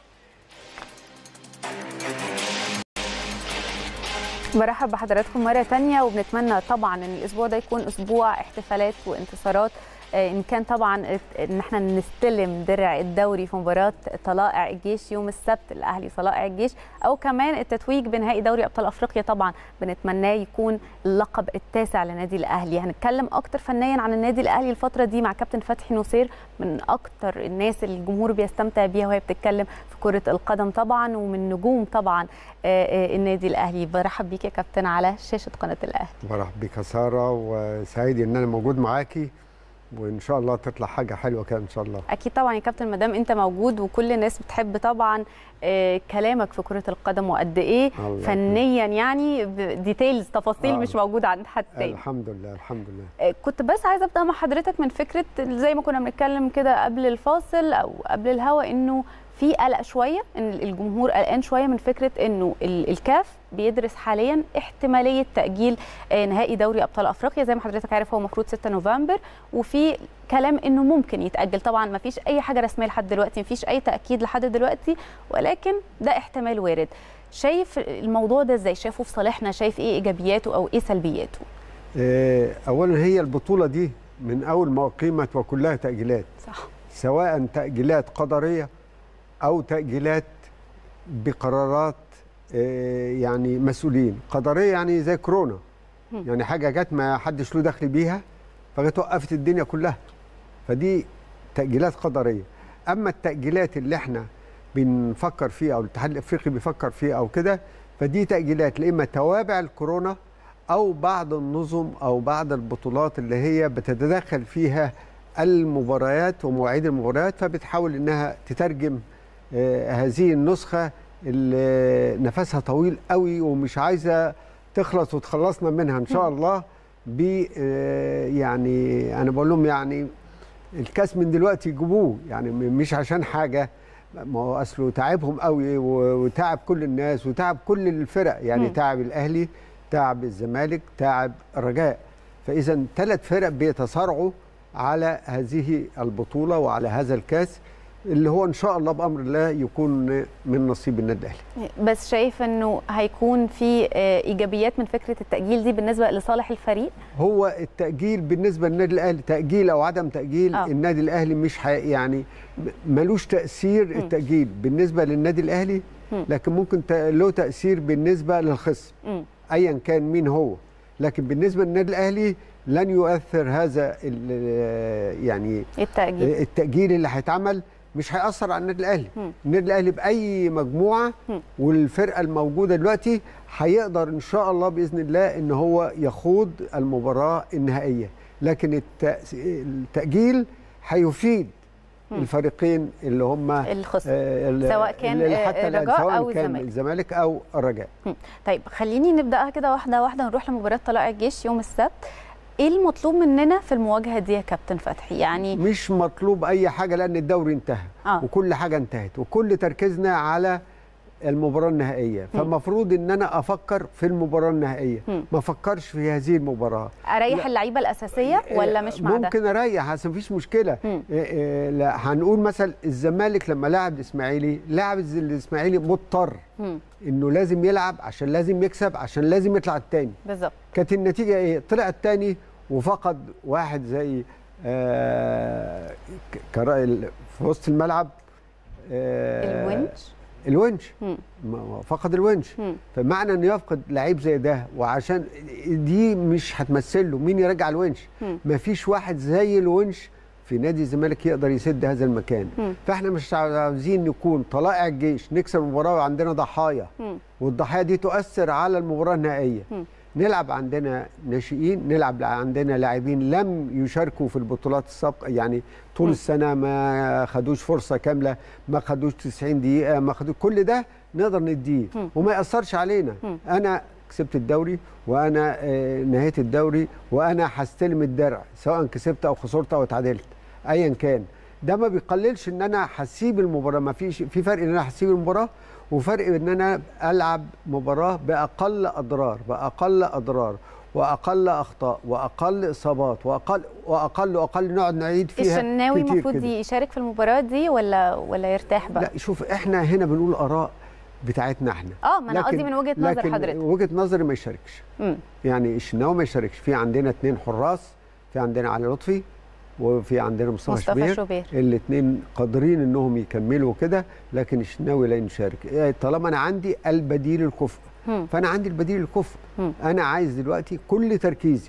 برحب بحضراتكم مرة تانية، وبنتمنى طبعا ان الاسبوع ده يكون اسبوع احتفالات وانتصارات، ان كان طبعا ان احنا نستلم درع الدوري في مباراة طلائع الجيش يوم السبت، الاهلي طلائع الجيش، او كمان التتويج بنهائي دوري ابطال افريقيا. طبعا بنتمناه يكون اللقب التاسع لنادي الاهلي. هنتكلم اكتر فنيا عن النادي الاهلي الفترة دي مع كابتن فتحي نصير، من اكتر الناس اللي الجمهور بيستمتع بيها وهي بتتكلم في كرة القدم طبعا، ومن نجوم طبعا النادي الاهلي. برحب بيك يا كابتن على شاشة قناة الاهلي. برحب بيك يا سارة، وسعيد ان انا موجود معاكي، وان شاء الله تطلع حاجه حلوه كده ان شاء الله. اكيد طبعا يا كابتن، ما دام انت موجود وكل الناس بتحب طبعا كلامك في كره القدم وقد ايه فنيا، يعني ديتيلز تفاصيل مش موجوده عند حد تاني. الحمد لله الحمد لله. كنت بس عايزه ابدا مع حضرتك من فكره زي ما كنا بنتكلم كده قبل الفاصل او قبل الهوا، انه في قلق شويه، ان الجمهور قلقان شويه من فكره انه الكاف بيدرس حاليا احتماليه تاجيل نهائي دوري ابطال افريقيا. زي ما حضرتك عارف هو المفروض 6 نوفمبر، وفي كلام انه ممكن يتاجل. طبعا ما فيش اي حاجه رسميه لحد دلوقتي، ما فيش اي تاكيد لحد دلوقتي، ولكن ده احتمال وارد. شايف الموضوع ده ازاي؟ شايفه في صالحنا؟ شايف ايه ايجابياته او ايه سلبياته؟ اولا هي البطوله دي من اول ما اقيمت وكلها تاجيلات، صح، سواء تاجيلات قدريه او تاجيلات بقرارات يعني مسؤولين. قدريه يعني زي كورونا، يعني حاجه جت ما حدش له دخل بيها فجت وقفت الدنيا كلها، فدي تاجيلات قدريه. اما التاجيلات اللي احنا بنفكر فيها او الاتحاد الافريقي بيفكر فيها او كده، فدي تاجيلات لاما توابع الكورونا او بعض النظم او بعض البطولات اللي هي بتتدخل فيها المباريات ومواعيد المباريات، فبتحاول انها تترجم هذه النسخه اللي نفسها طويل قوي ومش عايزه تخلص وتخلصنا منها ان شاء الله. يعني انا بقول لهم يعني الكاس من دلوقتي يجيبوه، يعني مش عشان حاجه، ما هو اصله تعبهم قوي وتعب كل الناس وتعب كل الفرق، يعني تعب الاهلي، تعب الزمالك، تعب الرجاء. فاذا 3 فرق بيتصارعوا على هذه البطوله وعلى هذا الكاس اللي هو ان شاء الله بامر الله يكون من نصيب النادي الاهلي. بس شايف انه هيكون في ايجابيات من فكره التاجيل دي بالنسبه لصالح الفريق؟ هو التاجيل بالنسبه للنادي الاهلي، تاجيل او عدم تاجيل النادي الاهلي مش يعني ملوش تاثير التاجيل بالنسبه للنادي الاهلي، لكن ممكن له تاثير بالنسبه للخصم ايا كان مين هو، لكن بالنسبه للنادي الاهلي لن يؤثر هذا يعني التاجيل اللي هيتعمل مش هيأثر على النادي الاهلي. النادي الاهلي باي مجموعه والفرقه الموجوده دلوقتي هيقدر ان شاء الله باذن الله ان هو يخوض المباراه النهائيه، لكن التاجيل هيفيد الفريقين اللي هم الخصم، سواء كان الرجاء او الزمالك او الرجاء. طيب خليني نبداها كده واحده واحده، نروح لمباراه طلائع الجيش يوم السبت. ايه المطلوب مننا في المواجهه دي يا كابتن فتحي؟ يعني مش مطلوب اي حاجه لان الدوري انتهى وكل حاجه انتهت، وكل تركيزنا على المباراه النهائيه، فالمفروض ان انا افكر في المباراه النهائيه، ما افكرش في هذه المباراه. اريح اللعيبه الاساسيه ولا مش مع ده؟ ممكن اريح، بس مفيش مشكله. لا، هنقول مثلا الزمالك لما لعب الاسماعيلي، لاعب الاسماعيلي مضطر انه لازم يلعب عشان لازم يكسب، عشان لازم يطلع الثاني. بالظبط. كانت النتيجه ايه؟ طلع الثاني وفقد واحد زي في وسط الملعب الونش فقد الونش. فمعنى انه يفقد لعيب زي ده، وعشان دي مش هتمثل له مين يرجع الونش. مفيش واحد زي الونش في نادي الزمالك يقدر يسد هذا المكان. فاحنا مش عاوزين نكون طلائع الجيش نكسب المباراه وعندنا ضحايا، والضحايا دي تؤثر على المباراه النهائيه. نلعب عندنا ناشئين، نلعب عندنا لاعبين لم يشاركوا في البطولات السابقه، يعني طول السنه ما خدوش فرصه كامله، ما خدوش 90 دقيقه، ما خدوش كل ده نقدر نديه وما ياثرش علينا. انا كسبت الدوري، وانا نهيت الدوري، وانا هستلم الدرع سواء كسبت او خسرت او اتعادلت ايا كان. ده ما بيقللش ان انا هسيب المباراه، ما فيش في فرق ان انا هسيب المباراه وفرق ان انا العب مباراه باقل اضرار واقل اخطاء واقل اصابات واقل نقعد نعيد فيها. الشناوي المفروض يشارك في المباراه دي ولا يرتاح بقى؟ لا شوف، احنا هنا بنقول اراء بتاعتنا احنا. ما انا قصدي من وجهه نظر حضرتك. وجهه نظري ما يشاركش. يعني الشناوي ما يشاركش. في عندنا 2 حراس، في عندنا علي لطفي وفي عندنا مصطفى شوبير. الاثنين قادرين انهم يكملوا كده، لكن الشناوي لا يشارك. طالما انا عندي البديل الكفء، فانا عندي البديل الكفء. انا عايز دلوقتي كل تركيزي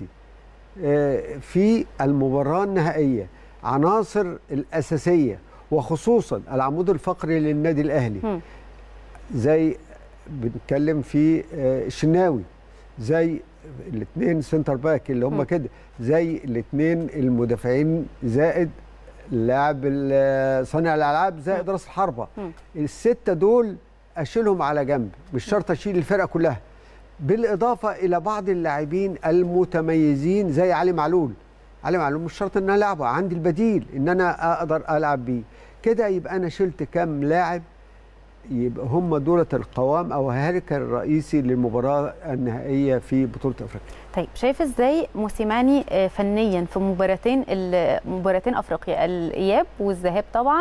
في المباراه النهائيه، عناصر الاساسيه وخصوصا العمود الفقري للنادي الاهلي، زي بنتكلم في الشناوي، زي الاثنين سنتر باك اللي هم كده، زي الاثنين المدافعين، زائد لاعب صانع الالعاب، زائد راس الحربه. ال6 دول اشيلهم على جنب، مش شرط اشيل الفرقه كلها، بالاضافه الى بعض اللاعبين المتميزين زي علي معلول. علي معلول مش شرط ان انا العبه، عندي البديل ان انا اقدر العب بيه كده. يبقى انا شلت كام لاعب، يبقى هم دولة القوام او الهيكل الرئيسي للمباراه النهائيه في بطوله افريقيا. طيب شايف ازاي موسيماني فنيا في مباراتين افريقيا، الاياب والذهاب طبعا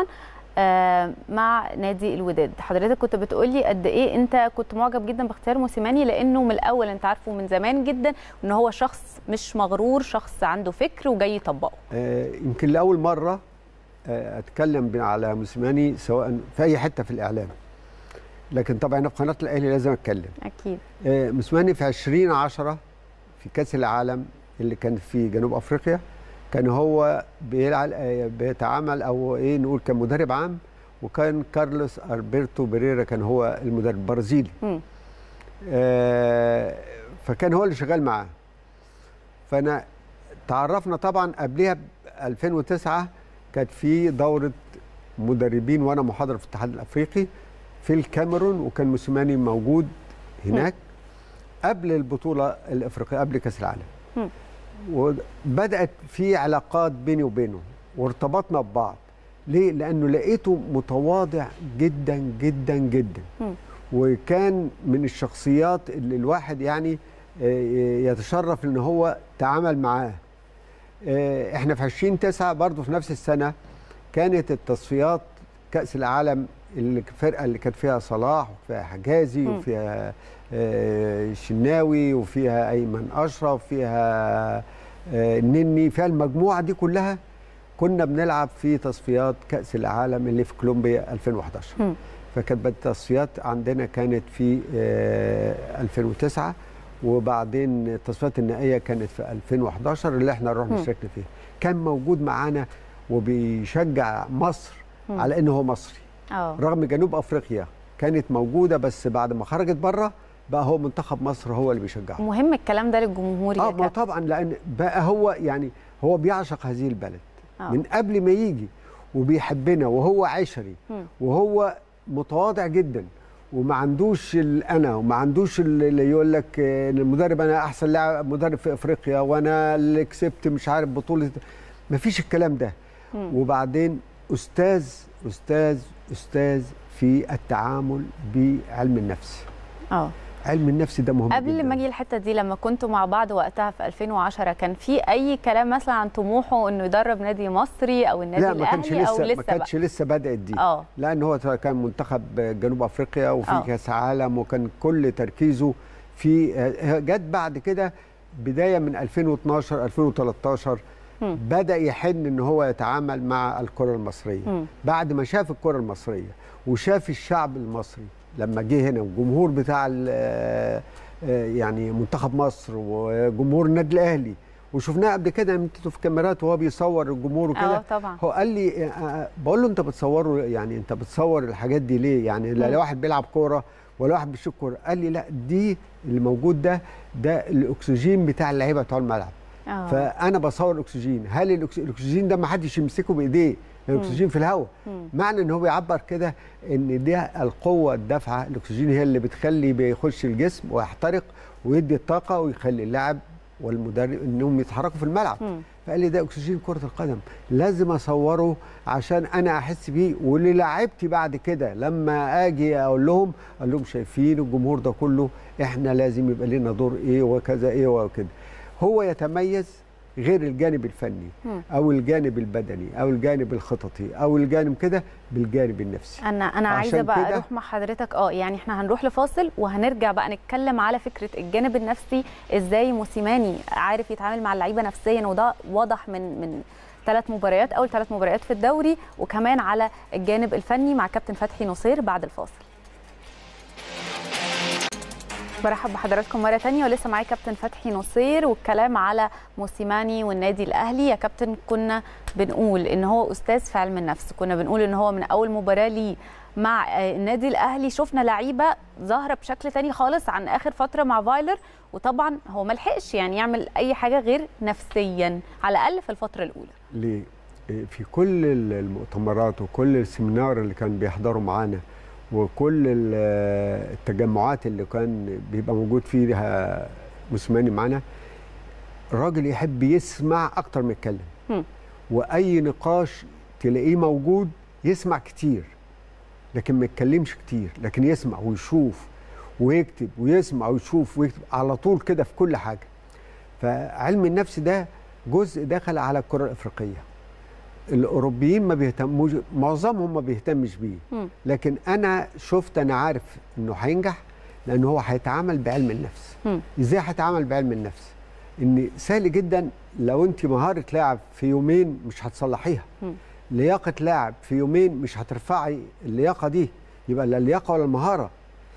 مع نادي الوداد؟ حضرتك كنت بتقولي قد ايه انت كنت معجب جدا باختيار موسيماني، لانه من الاول انت عارفه من زمان جدا ان هو شخص مش مغرور، شخص عنده فكر وجاي يطبقه. يمكن لاول مره اتكلم على موسيماني سواء في اي حته في الاعلام، لكن طبعا انا في قناه الاهلي لازم اتكلم. اكيد. موسيماني في 2010 في كاس العالم اللي كان في جنوب افريقيا، كان هو بيتعامل او ايه نقول كان مدرب عام، وكان كارلوس البرتو بيريرا كان هو المدرب البرازيلي. فكان هو اللي شغال معاه. فانا تعرفنا طبعا قبلها ب 2009 كانت في دوره مدربين وانا محاضر في الاتحاد الافريقي في الكاميرون، وكان موسيماني موجود هناك قبل البطوله الافريقيه، قبل كاس العالم. وبدات في علاقات بيني وبينه وارتبطنا ببعض. ليه؟ لانه لقيته متواضع جدا جدا جدا، وكان من الشخصيات اللي الواحد يعني يتشرف ان هو تعامل معاه. احنا في 2009 برضه في نفس السنه كانت التصفيات كاس العالم، الفرقه اللي كانت فيها صلاح وفيها حجازي وفيها الشناوي وفيها ايمن اشرف وفيها النني، فيها المجموعه دي كلها كنا بنلعب في تصفيات كاس العالم اللي في كولومبيا 2011. فكانت التصفيات عندنا كانت في 2009، وبعدين التصفيات النهائيه كانت في 2011 اللي احنا رحنا شاركنا فيها. كان موجود معانا وبيشجع مصر على انه هو مصري. رغم جنوب افريقيا كانت موجوده، بس بعد ما خرجت بره بقى هو منتخب مصر هو اللي بيشجعه. مهم الكلام ده للجمهور يا ما طبعا، لان بقى هو يعني هو بيعشق هذه البلد من قبل ما يجي، وبيحبنا، وهو عشري، وهو متواضع جدا، وما عندوش الانا، وما عندوش اللي يقول لك المدرب انا احسن لاعب مدرب في افريقيا وانا اللي كسبت مش عارف بطوله، ما فيش الكلام ده. وبعدين استاذ في التعامل بعلم النفس. علم النفس ده مهم قبل ما اجي الحته دي، لما كنتوا مع بعض وقتها في 2010 كان في اي كلام مثلا عن طموحه انه يدرب نادي مصري او النادي الاهلي او لسه؟ ما كانتش لسه بدات دي. لان هو كان منتخب جنوب افريقيا وفي كاس عالم، وكان كل تركيزه في جت بعد كده بدايه من 2012 2013 بدأ يحن ان هو يتعامل مع الكرة المصرية. بعد ما شاف الكرة المصرية وشاف الشعب المصري لما جه هنا، والجمهور بتاع يعني منتخب مصر وجمهور النادي الاهلي، وشفناه قبل كده انتوا في كاميرات وهو بيصور الجمهور وكده. طبعا. هو قال لي، بقول له انت بتصوره يعني انت بتصور الحاجات دي ليه؟ يعني لا واحد بيلعب كوره ولا واحد بيشوف كوره. قال لي لا، دي اللي موجود ده الاكسجين بتاع اللعيبه بتوع الملعب. فانا بصور الاكسجين. هل الاكسجين ده ما حدش يمسكه بايديه؟ الاكسجين في الهواء. معنى ان هو بيعبر كده ان دي القوه الدافعه، الاكسجين هي اللي بتخلي بيخش الجسم ويحترق ويدي الطاقه ويخلي اللاعب والمدرب انهم يتحركوا في الملعب. فقال لي ده اكسجين كره القدم، لازم اصوره عشان انا احس بيه. وللاعبتي بعد كده لما اجي اقول لهم شايفين الجمهور ده كله، احنا لازم يبقى لنا دور ايه وكذا ايه وكده. هو يتميز غير الجانب الفني او الجانب البدني او الجانب الخططي او الجانب كده بالجانب النفسي. انا عايزه بقى اروح مع حضرتك يعني احنا هنروح لفاصل وهنرجع بقى نتكلم على فكره الجانب النفسي، ازاي موسيماني عارف يتعامل مع اللعيبه نفسيا، وده واضح من 3 مباريات، اول 3 مباريات في الدوري، وكمان على الجانب الفني مع كابتن فتحي نصير بعد الفاصل. برحب بحضراتكم مرة تانية، ولسه معايا كابتن فتحي نصير والكلام على موسيماني والنادي الأهلي. يا كابتن، كنا بنقول إن هو أستاذ في علم النفس، كنا بنقول إن هو من أول مباراة ليه مع النادي الأهلي شفنا لعيبة ظاهرة بشكل تاني خالص عن آخر فترة مع فايلر، وطبعا هو ملحقش يعني يعمل أي حاجة غير نفسيا على الأقل في الفترة الأولى. ليه؟ في كل المؤتمرات وكل السيمينار اللي كان بيحضروا معانا وكل التجمعات اللي كان بيبقى موجود فيها موسيماني معانا، الراجل يحب يسمع اكتر ما يتكلم. واي نقاش تلاقيه موجود يسمع كتير لكن ما يتكلمش كتير، لكن يسمع ويشوف ويكتب ويسمع ويشوف ويكتب على طول كده في كل حاجه. فعلم النفس ده جزء دخل على الكره الافريقيه. الاوروبيين ما بيهتموش، معظمهم ما بيهتمش بيه، لكن انا عارف انه هينجح لان هو هيتعامل بعلم النفس. ازاي هيتعامل بعلم النفس؟ ان سهل جدا، لو انت مهاره لاعب في يومين مش هتصلحيها، لياقه لاعب في يومين مش هترفعي اللياقه دي، يبقى لا اللياقه ولا المهاره.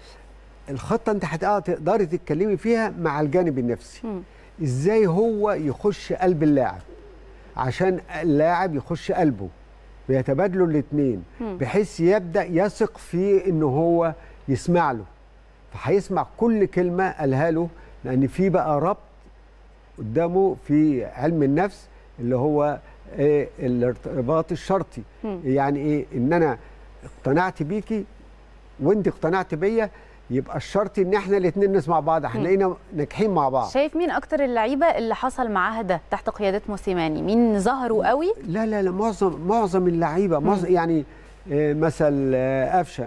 الخطه انت هتقدري تتكلمي فيها مع الجانب النفسي. ازاي هو يخش قلب اللاعب عشان اللاعب يخش قلبه، ويتبادلوا الاثنين بحيث يبدا يثق فيه انه هو يسمع له، فهيسمع كل كلمه قالها له، لان في بقى ربط قدامه في علم النفس اللي هو الارتباط الشرطي. يعني ايه؟ ان انا اقتنعت بيكي وانت اقتنعت بيا، يبقى الشرط ان احنا الاثنين نسمع بعض، هنلاقينا ناجحين مع بعض. شايف مين اكتر اللعيبه اللي حصل معاها ده تحت قياده موسيماني؟ مين ظهروا قوي؟ لا معظم اللعيبه، يعني مثل قفشه،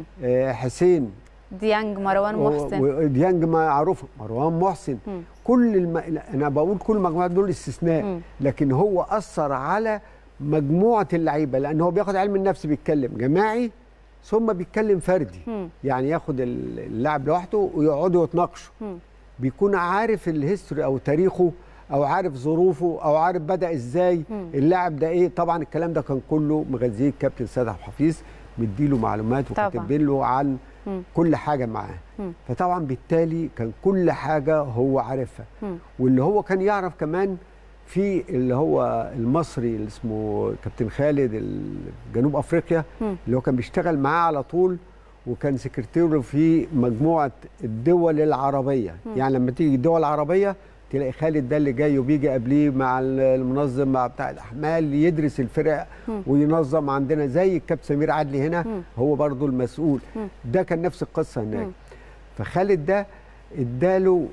حسين، ديانج، مروان محسن. ديانج معروف، مروان محسن، كل انا بقول كل المجموعات دول استثناء، لكن هو اثر على مجموعه اللعيبه، لان هو بياخد علم النفس بيتكلم جماعي ثم بيتكلم فردي. يعني ياخد اللاعب لوحده ويقعدوا يتناقشوا، بيكون عارف الهيستوري او تاريخه او عارف ظروفه او عارف بدا ازاي اللاعب ده ايه. طبعا الكلام ده كان كله مغذيه الكابتن سيد عبد الحفيظ، مديله معلومات وكاتب له عن كل حاجه معاه. فطبعا بالتالي كان كل حاجه هو عارفها. واللي هو كان يعرف كمان في اللي هو المصري اللي اسمه كابتن خالد جنوب افريقيا، اللي هو كان بيشتغل معاه على طول، وكان سكرتيره في مجموعه الدول العربيه. يعني لما تيجي الدول العربيه تلاقي خالد ده اللي جاي، وبيجي قبليه مع المنظم مع بتاع الاحمال يدرس الفرق وينظم عندنا، زي الكابتن سمير عدلي هنا هو برضو المسؤول. ده كان نفس القصه هناك. فخالد ده اداله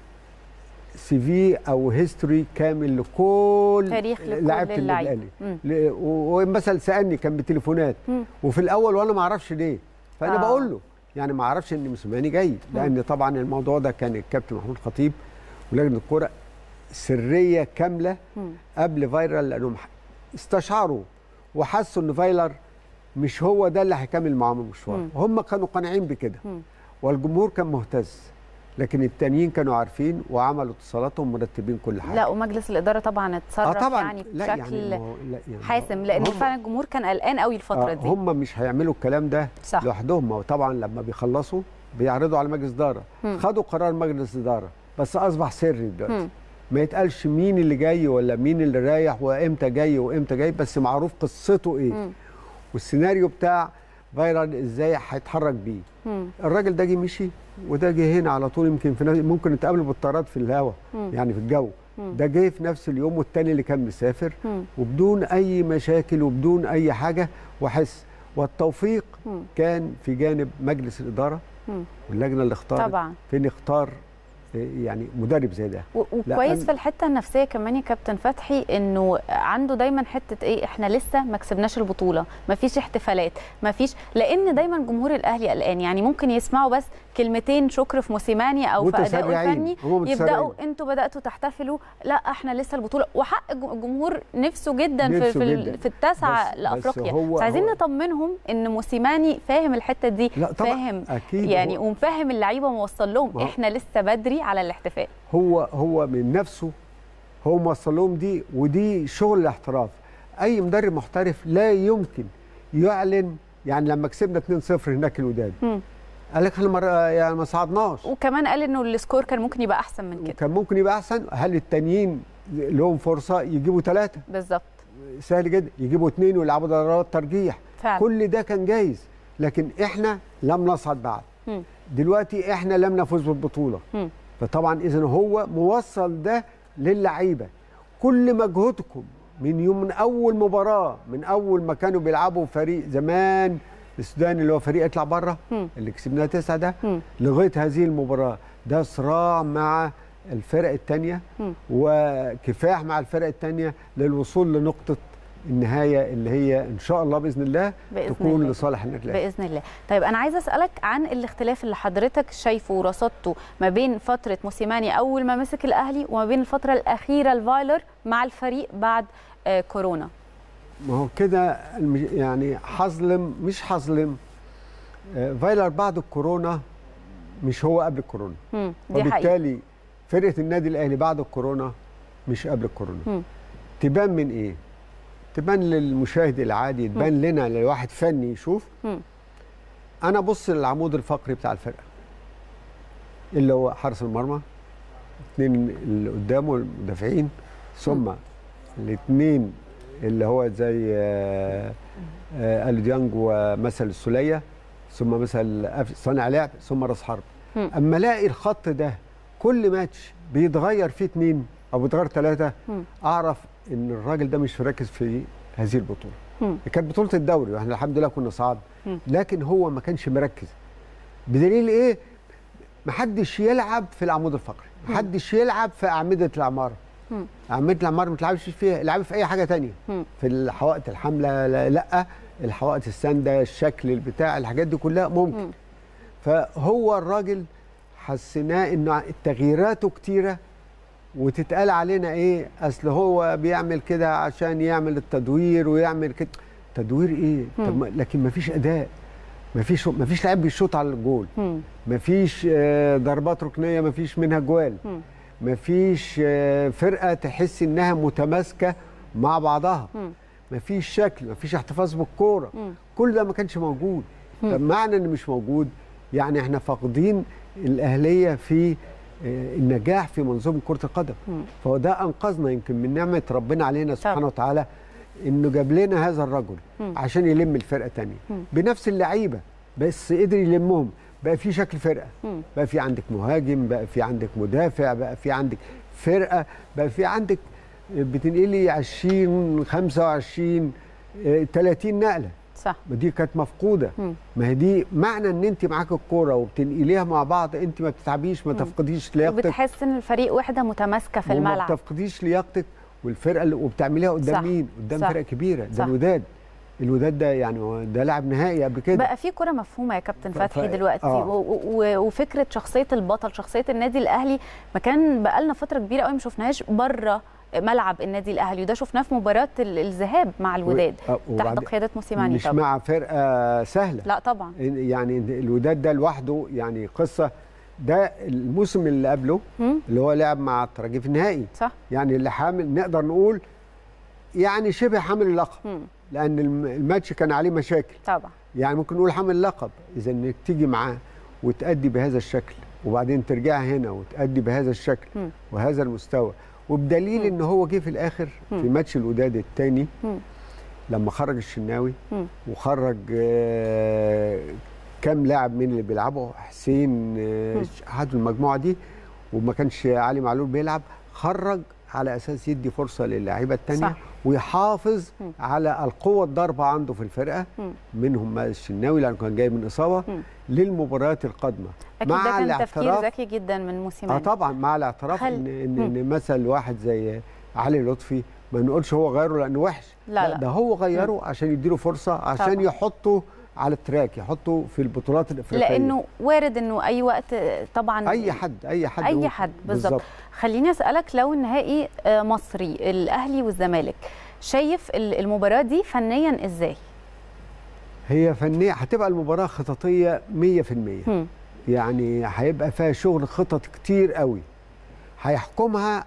CV او هيستوري كامل لكل تاريخ لعيبه الاهلي. ومثلا سالني كان بتليفونات، وفي الاول وانا ما اعرفش ليه، فانا بقول له يعني ما اعرفش ان موسيماني جاي، لان طبعا الموضوع ده كان الكابتن محمود الخطيب ولجنه الكوره سريه كامله قبل فايلر، لانهم استشعروا وحسوا ان فايلر مش هو ده اللي هيكمل معاهم المشوار. هم كانوا قانعين بكده والجمهور كان مهتز، لكن التانيين كانوا عارفين وعملوا اتصالاتهم مرتبين كل حاجه. لا ومجلس الاداره طبعا اتصرف طبعا. يعني لا بشكل يعني حاسم، لان فعلا الجمهور كان قلقان قوي الفتره دي. هم مش هيعملوا الكلام ده صح. لوحدهم، وطبعا لما بيخلصوا بيعرضوا على مجلس اداره. خدوا قرار مجلس اداره بس اصبح سري دلوقتي، ما يتقالش مين اللي جاي ولا مين اللي رايح وامتى جاي وامتى جاي، بس معروف قصته ايه والسيناريو بتاع فايلر ازاي هيتحرك بيه. الراجل ده جه مشي وده جه هنا على طول، يمكن في ممكن نتقابلوا بالطيارات في الهواء يعني في الجو. ده جه في نفس اليوم والتاني اللي كان مسافر وبدون اي مشاكل وبدون اي حاجه وحس. والتوفيق كان في جانب مجلس الاداره واللجنه اللي اختارت طبعا فين اختار يعني مدرب زي ده. وكويس في الحته النفسيه كمان يا كابتن فتحي، انه عنده دايما حته ايه، احنا لسه ما كسبناش البطوله، ما فيش احتفالات، ما فيش، لان دايما جمهور الاهلي قلقان، يعني ممكن يسمعوا بس كلمتين شكر في موسيماني او في اداؤه الفني يبداوا انتوا بداتوا تحتفلوا، لا احنا لسه البطوله. وحق الجمهور نفسه جدا في التاسعه لافريقيا، بس عايزين نطمنهم ان موسيماني فاهم الحته دي، فاهم يعني ومفهم اللعيبه وموصل لهم احنا لسه بدري على الاحتفال. هو من نفسه هو موصل لهم دي، ودي شغل الاحتراف. اي مدرب محترف لا يمكن يعلن، يعني لما كسبنا 2-0 هناك الوداد قال لك احنا يعني ما صعدناش، وكمان قال انه السكور كان ممكن يبقى احسن من كده، كان ممكن يبقى احسن. هل التانيين لهم فرصه يجيبوا 3؟ بالظبط، سهل جدا، يجيبوا 2 ويلعبوا ضربات ترجيح فعلا. كل ده كان جايز، لكن احنا لم نصعد بعد. دلوقتي احنا لم نفوز بالبطوله. فطبعا اذا هو موصل ده للعيبه. كل مجهودكم من اول مباراه، من اول ما كانوا بيلعبوا فريق زمان السودان اللي هو فريق يطلع بره اللي كسبناه 9 ده، لغايه هذه المباراه ده صراع مع الفرق الثانيه وكفاح مع الفرق الثانيه للوصول لنقطه النهايه اللي هي ان شاء الله باذن الله تكون لصالح النادي الاهلي باذن الله. طيب انا عايزه اسالك عن الاختلاف اللي حضرتك شايفه ورصدته ما بين فتره موسيماني اول ما مسك الاهلي وما بين الفتره الاخيره لفايلر مع الفريق بعد كورونا. ما هو كده يعني حظلم مش حظلم. فايلر بعد الكورونا مش هو قبل الكورونا، وبالتالي فرقه النادي الاهلي بعد الكورونا مش قبل الكورونا. تبان من ايه؟ تبان للمشاهد العادي، تبان لنا لواحد فني يشوف. انا بص للعمود الفقري بتاع الفرقه اللي هو حارس المرمى، 2 اللي قدامه المدافعين، ثم الاثنين اللي هو زي اليو ديانج ومثل السوليه، ثم مثل صانع لعب، ثم راس حرب. اما الاقي الخط ده كل ماتش بيتغير فيه 2 او بيتغير 3، اعرف ان الراجل ده مش مركز في هذه البطوله. كانت بطوله الدوري واحنا الحمد لله كنا صعد، لكن هو ما كانش مركز. بدليل ايه؟ محدش يلعب في العمود الفقري، محدش يلعب في اعمده العماره. اعمده العماره ما تلعبش فيها، العب في اي حاجه ثانيه. في الحوائط الحامله لا، الحوائط السانده، الشكل البتاع، الحاجات دي كلها ممكن. فهو الراجل حسيناه انه تغييراته كتيره، وتتقال علينا ايه؟ اصل هو بيعمل كده عشان يعمل التدوير ويعمل كده. تدوير ايه؟ لكن ما فيش اداء، ما فيش لاعب بيشوط على الجول، ما فيش ضربات ركنيه ما فيش منها جوال، ما فيش فرقه تحس انها متماسكه مع بعضها، ما فيش شكل، ما فيش احتفاظ بالكوره. كل ده ما كانش موجود. طب معنى انه مش موجود يعني احنا فاقدين الاهليه في النجاح في منظومه كره القدم. فهو ده انقذنا يمكن من نعمه ربنا علينا سبحانه وتعالى، انه جاب لنا هذا الرجل عشان يلم الفرقه تانية بنفس اللعيبه، بس قدر يلمهم. بقى في شكل فرقه، بقى في عندك مهاجم، بقى في عندك مدافع، بقى في عندك فرقه، بقى في عندك بتنقلي 20 25 30 نقله. صح. ما دي كانت مفقوده. ما هي دي معنى ان انت معاك الكوره وبتنقليها مع بعض، انت ما بتتعبيش، ما تفقديش لياقتك، وبتحس ان الفريق وحده متماسكه في الملعب، وما بتفقديش لياقتك. والفرقه اللي وبتعمليها قدام مين؟ قدام فرقه كبيره، ده الوداد. الوداد ده يعني ده لاعب نهائي قبل كده. بقى في كرة مفهومة يا كابتن فتحي دلوقتي. وفكرة شخصية البطل، شخصية النادي الأهلي، ما كان بقالنا فترة كبيرة قوي ما شفناهاش بره ملعب النادي الأهلي، وده شفناه في مباراة الذهاب مع الوداد تحت قيادة موسيماني. مش طبعا مع فرقة سهلة، لا طبعا، يعني الوداد ده لوحده يعني قصة. ده الموسم اللي قبله اللي هو لعب مع الترجي في النهائي، صح، يعني اللي حامل نقدر نقول يعني شبه حامل اللقب، لأن الماتش كان عليه مشاكل طبعا، يعني ممكن نقول حامل اللقب. إذا إنك تيجي معاه وتأدي بهذا الشكل وبعدين ترجع هنا وتأدي بهذا الشكل وهذا المستوى، وبدليل إن هو جه في الآخر في ماتش الوداد الثاني لما خرج الشناوي وخرج كام لاعب من اللي بيلعبوا، حسين حد المجموعة دي، وما كانش علي معلول بيلعب، خرج على اساس يدي فرصه للاعيبه الثانيه ويحافظ على القوه الضاربه عنده في الفرقه، منهم الشناوي لانه كان جاي من اصابه للمباريات القادمه. اكيد ده كان تفكير ذكي جدا من موسيماني. طبعا مع الاعتراف ان مثلا واحد زي علي لطفي ما نقولش هو غيره لانه وحش، لا ده هو غيره عشان يديله فرصه، عشان طبعا يحطه على التراك، يحطه في البطولات الافريقيه، لانه وارد انه اي وقت طبعا اي حد بالظبط. خليني اسالك، لو النهائي مصري الاهلي والزمالك، شايف المباراه دي فنيا ازاي؟ هي فنيه، هتبقى المباراه خططيه 100%. يعني هيبقى فيها شغل خطط كتير قوي، هيحكمها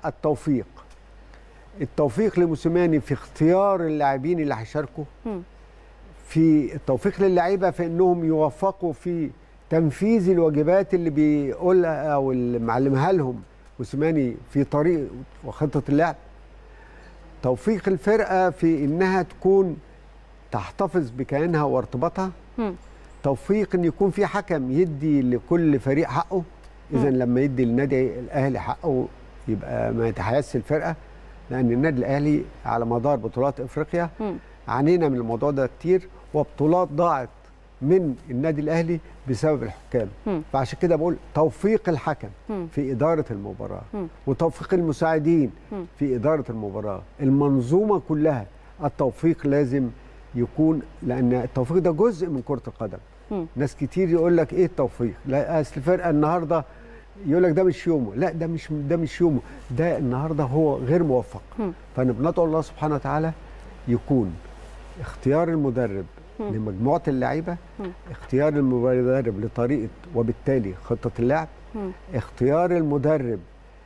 التوفيق لموسيماني في اختيار اللاعبين اللي هيشاركوا، في التوفيق للاعيبه في انهم يوفقوا في تنفيذ الواجبات اللي بيقولها او اللي معلمها لهم موسيماني في طريق وخطه اللعب، توفيق الفرقه في انها تكون تحتفظ بكيانها وارتباطها، توفيق ان يكون في حكم يدي لكل فريق حقه. اذا لما يدي للنادي الاهلي حقه يبقى ما يتحيزش الفرقه، لان النادي الاهلي على مدار بطولات افريقيا عانينا من الموضوع ده كتير، وبطولات ضاعت من النادي الاهلي بسبب الحكام. فعشان كده بقول توفيق الحكم في اداره المباراه، وتوفيق المساعدين في اداره المباراه، المنظومه كلها التوفيق لازم يكون، لان التوفيق ده جزء من كره القدم. ناس كتير يقول لك ايه التوفيق؟ لا اصل الفرقه النهارده يقول لك ده مش يومه، لا ده مش يومه، ده النهارده هو غير موفق. فانا بندعو الله سبحانه وتعالى يكون اختيار المدرب لمجموعه اللعيبه، اختيار المدرب لطريقه وبالتالي خطه اللعب، اختيار المدرب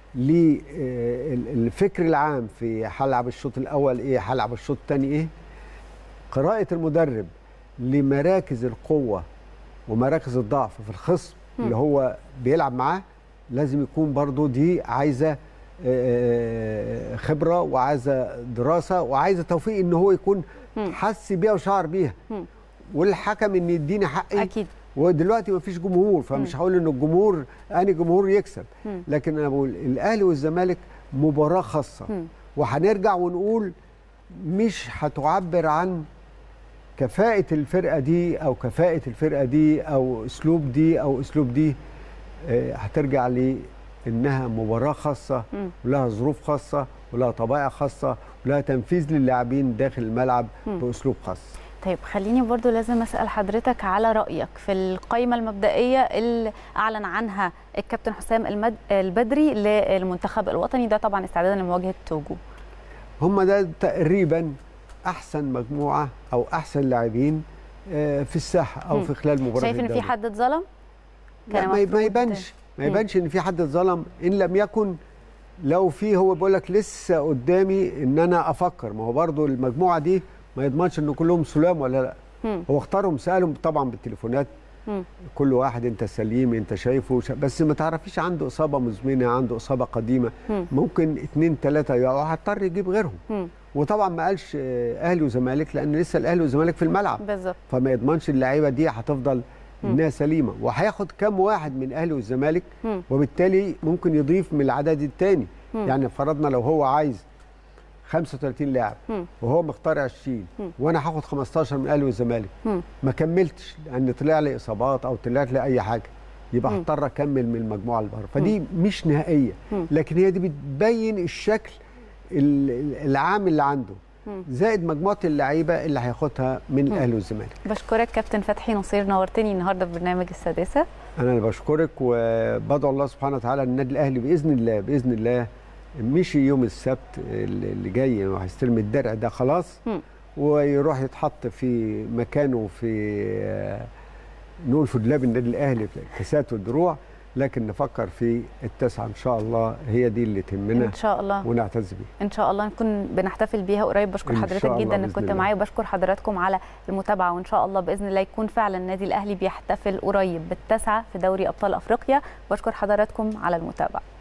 للفكر العام في هلعب الشوط الاول ايه، هلعب الشوط الثاني ايه، قراءه المدرب لمراكز القوه ومراكز الضعف في الخصم اللي هو بيلعب معاه، لازم يكون برضو دي عايزه خبره وعايزه دراسه وعايزه توفيق ان هو يكون حس بيها وشعر بيها، والحكم ان يديني حقي اكيد. ودلوقتي ما فيش جمهور، فمش هقول ان الجمهور اني جمهور يكسب، لكن انا بقول الاهلي والزمالك مباراه خاصه، وهنرجع ونقول مش هتعبر عن كفاءة الفرقة دي أو كفاءة الفرقة دي أو أسلوب دي أو أسلوب دي، هترجع لأنها مباراة خاصة ولها ظروف خاصة ولها طبائع خاصة ولها تنفيذ للاعبين داخل الملعب بأسلوب خاص. طيب خليني برضو لازم أسأل حضرتك على رأيك في القائمة المبدئية اللي أعلن عنها الكابتن حسام البدري للمنتخب الوطني، ده طبعا استعدادا لمواجهة توجو. هم ده تقريبا أحسن مجموعة أو أحسن لاعبين في الساحة أو في خلال مباراة. شايف إن في حد اتظلم؟ ما يبانش إن في حد اتظلم، إن لم يكن لو في، هو بيقول لك لسه قدامي إن أنا أفكر، ما هو برضو المجموعة دي ما يضمنش إن كلهم سلام ولا لا. هو اختارهم، سألهم طبعا بالتليفونات، كل واحد أنت سليم أنت شايفه، بس ما تعرفيش عنده إصابة مزمنة، عنده إصابة قديمة، ممكن 2 3 يقعوا، هضطر يجيب غيرهم. وطبعا ما قالش اهلي وزمالك لان لسه الاهلي والزمالك في الملعب بالظبط، فما يضمنش اللعيبه دي هتفضل انها سليمه، وهياخد كام واحد من اهلي والزمالك، وبالتالي ممكن يضيف من العدد الثاني. يعني فرضنا لو هو عايز 35 لاعب وهو مختار 20، وانا هاخد 15 من اهلي والزمالك، ما كملتش لان طلع لي اصابات او طلعت لي اي حاجه، يبقى هضطر اكمل من المجموعه اللي بره. فدي مش نهائيه، لكن هي دي بتبين الشكل العام اللي عنده. زائد مجموعه اللعيبه اللي هياخدها من الاهلي والزمالك. بشكرك كابتن فتحي نصير، نورتني النهارده في برنامج السادسه. انا اللي بشكرك، وبدعو الله سبحانه وتعالى النادي الاهلي باذن الله مشي يوم السبت اللي جاي وهيستلم الدرع ده خلاص، ويروح يتحط في مكانه في نقول في دولاب النادي الاهلي في الكاسات والدروع، لكن نفكر في التاسعه ان شاء الله، هي دي اللي تهمنا ان شاء الله ونعتز بيها ان شاء الله، نكون بنحتفل بيها قريب. بشكر حضرتك جدا انك كنت معايا، وبشكر حضراتكم على المتابعه، وان شاء الله باذن الله يكون فعلا النادي الاهلي بيحتفل قريب بالتاسعه في دوري ابطال افريقيا. بشكر حضراتكم على المتابعه.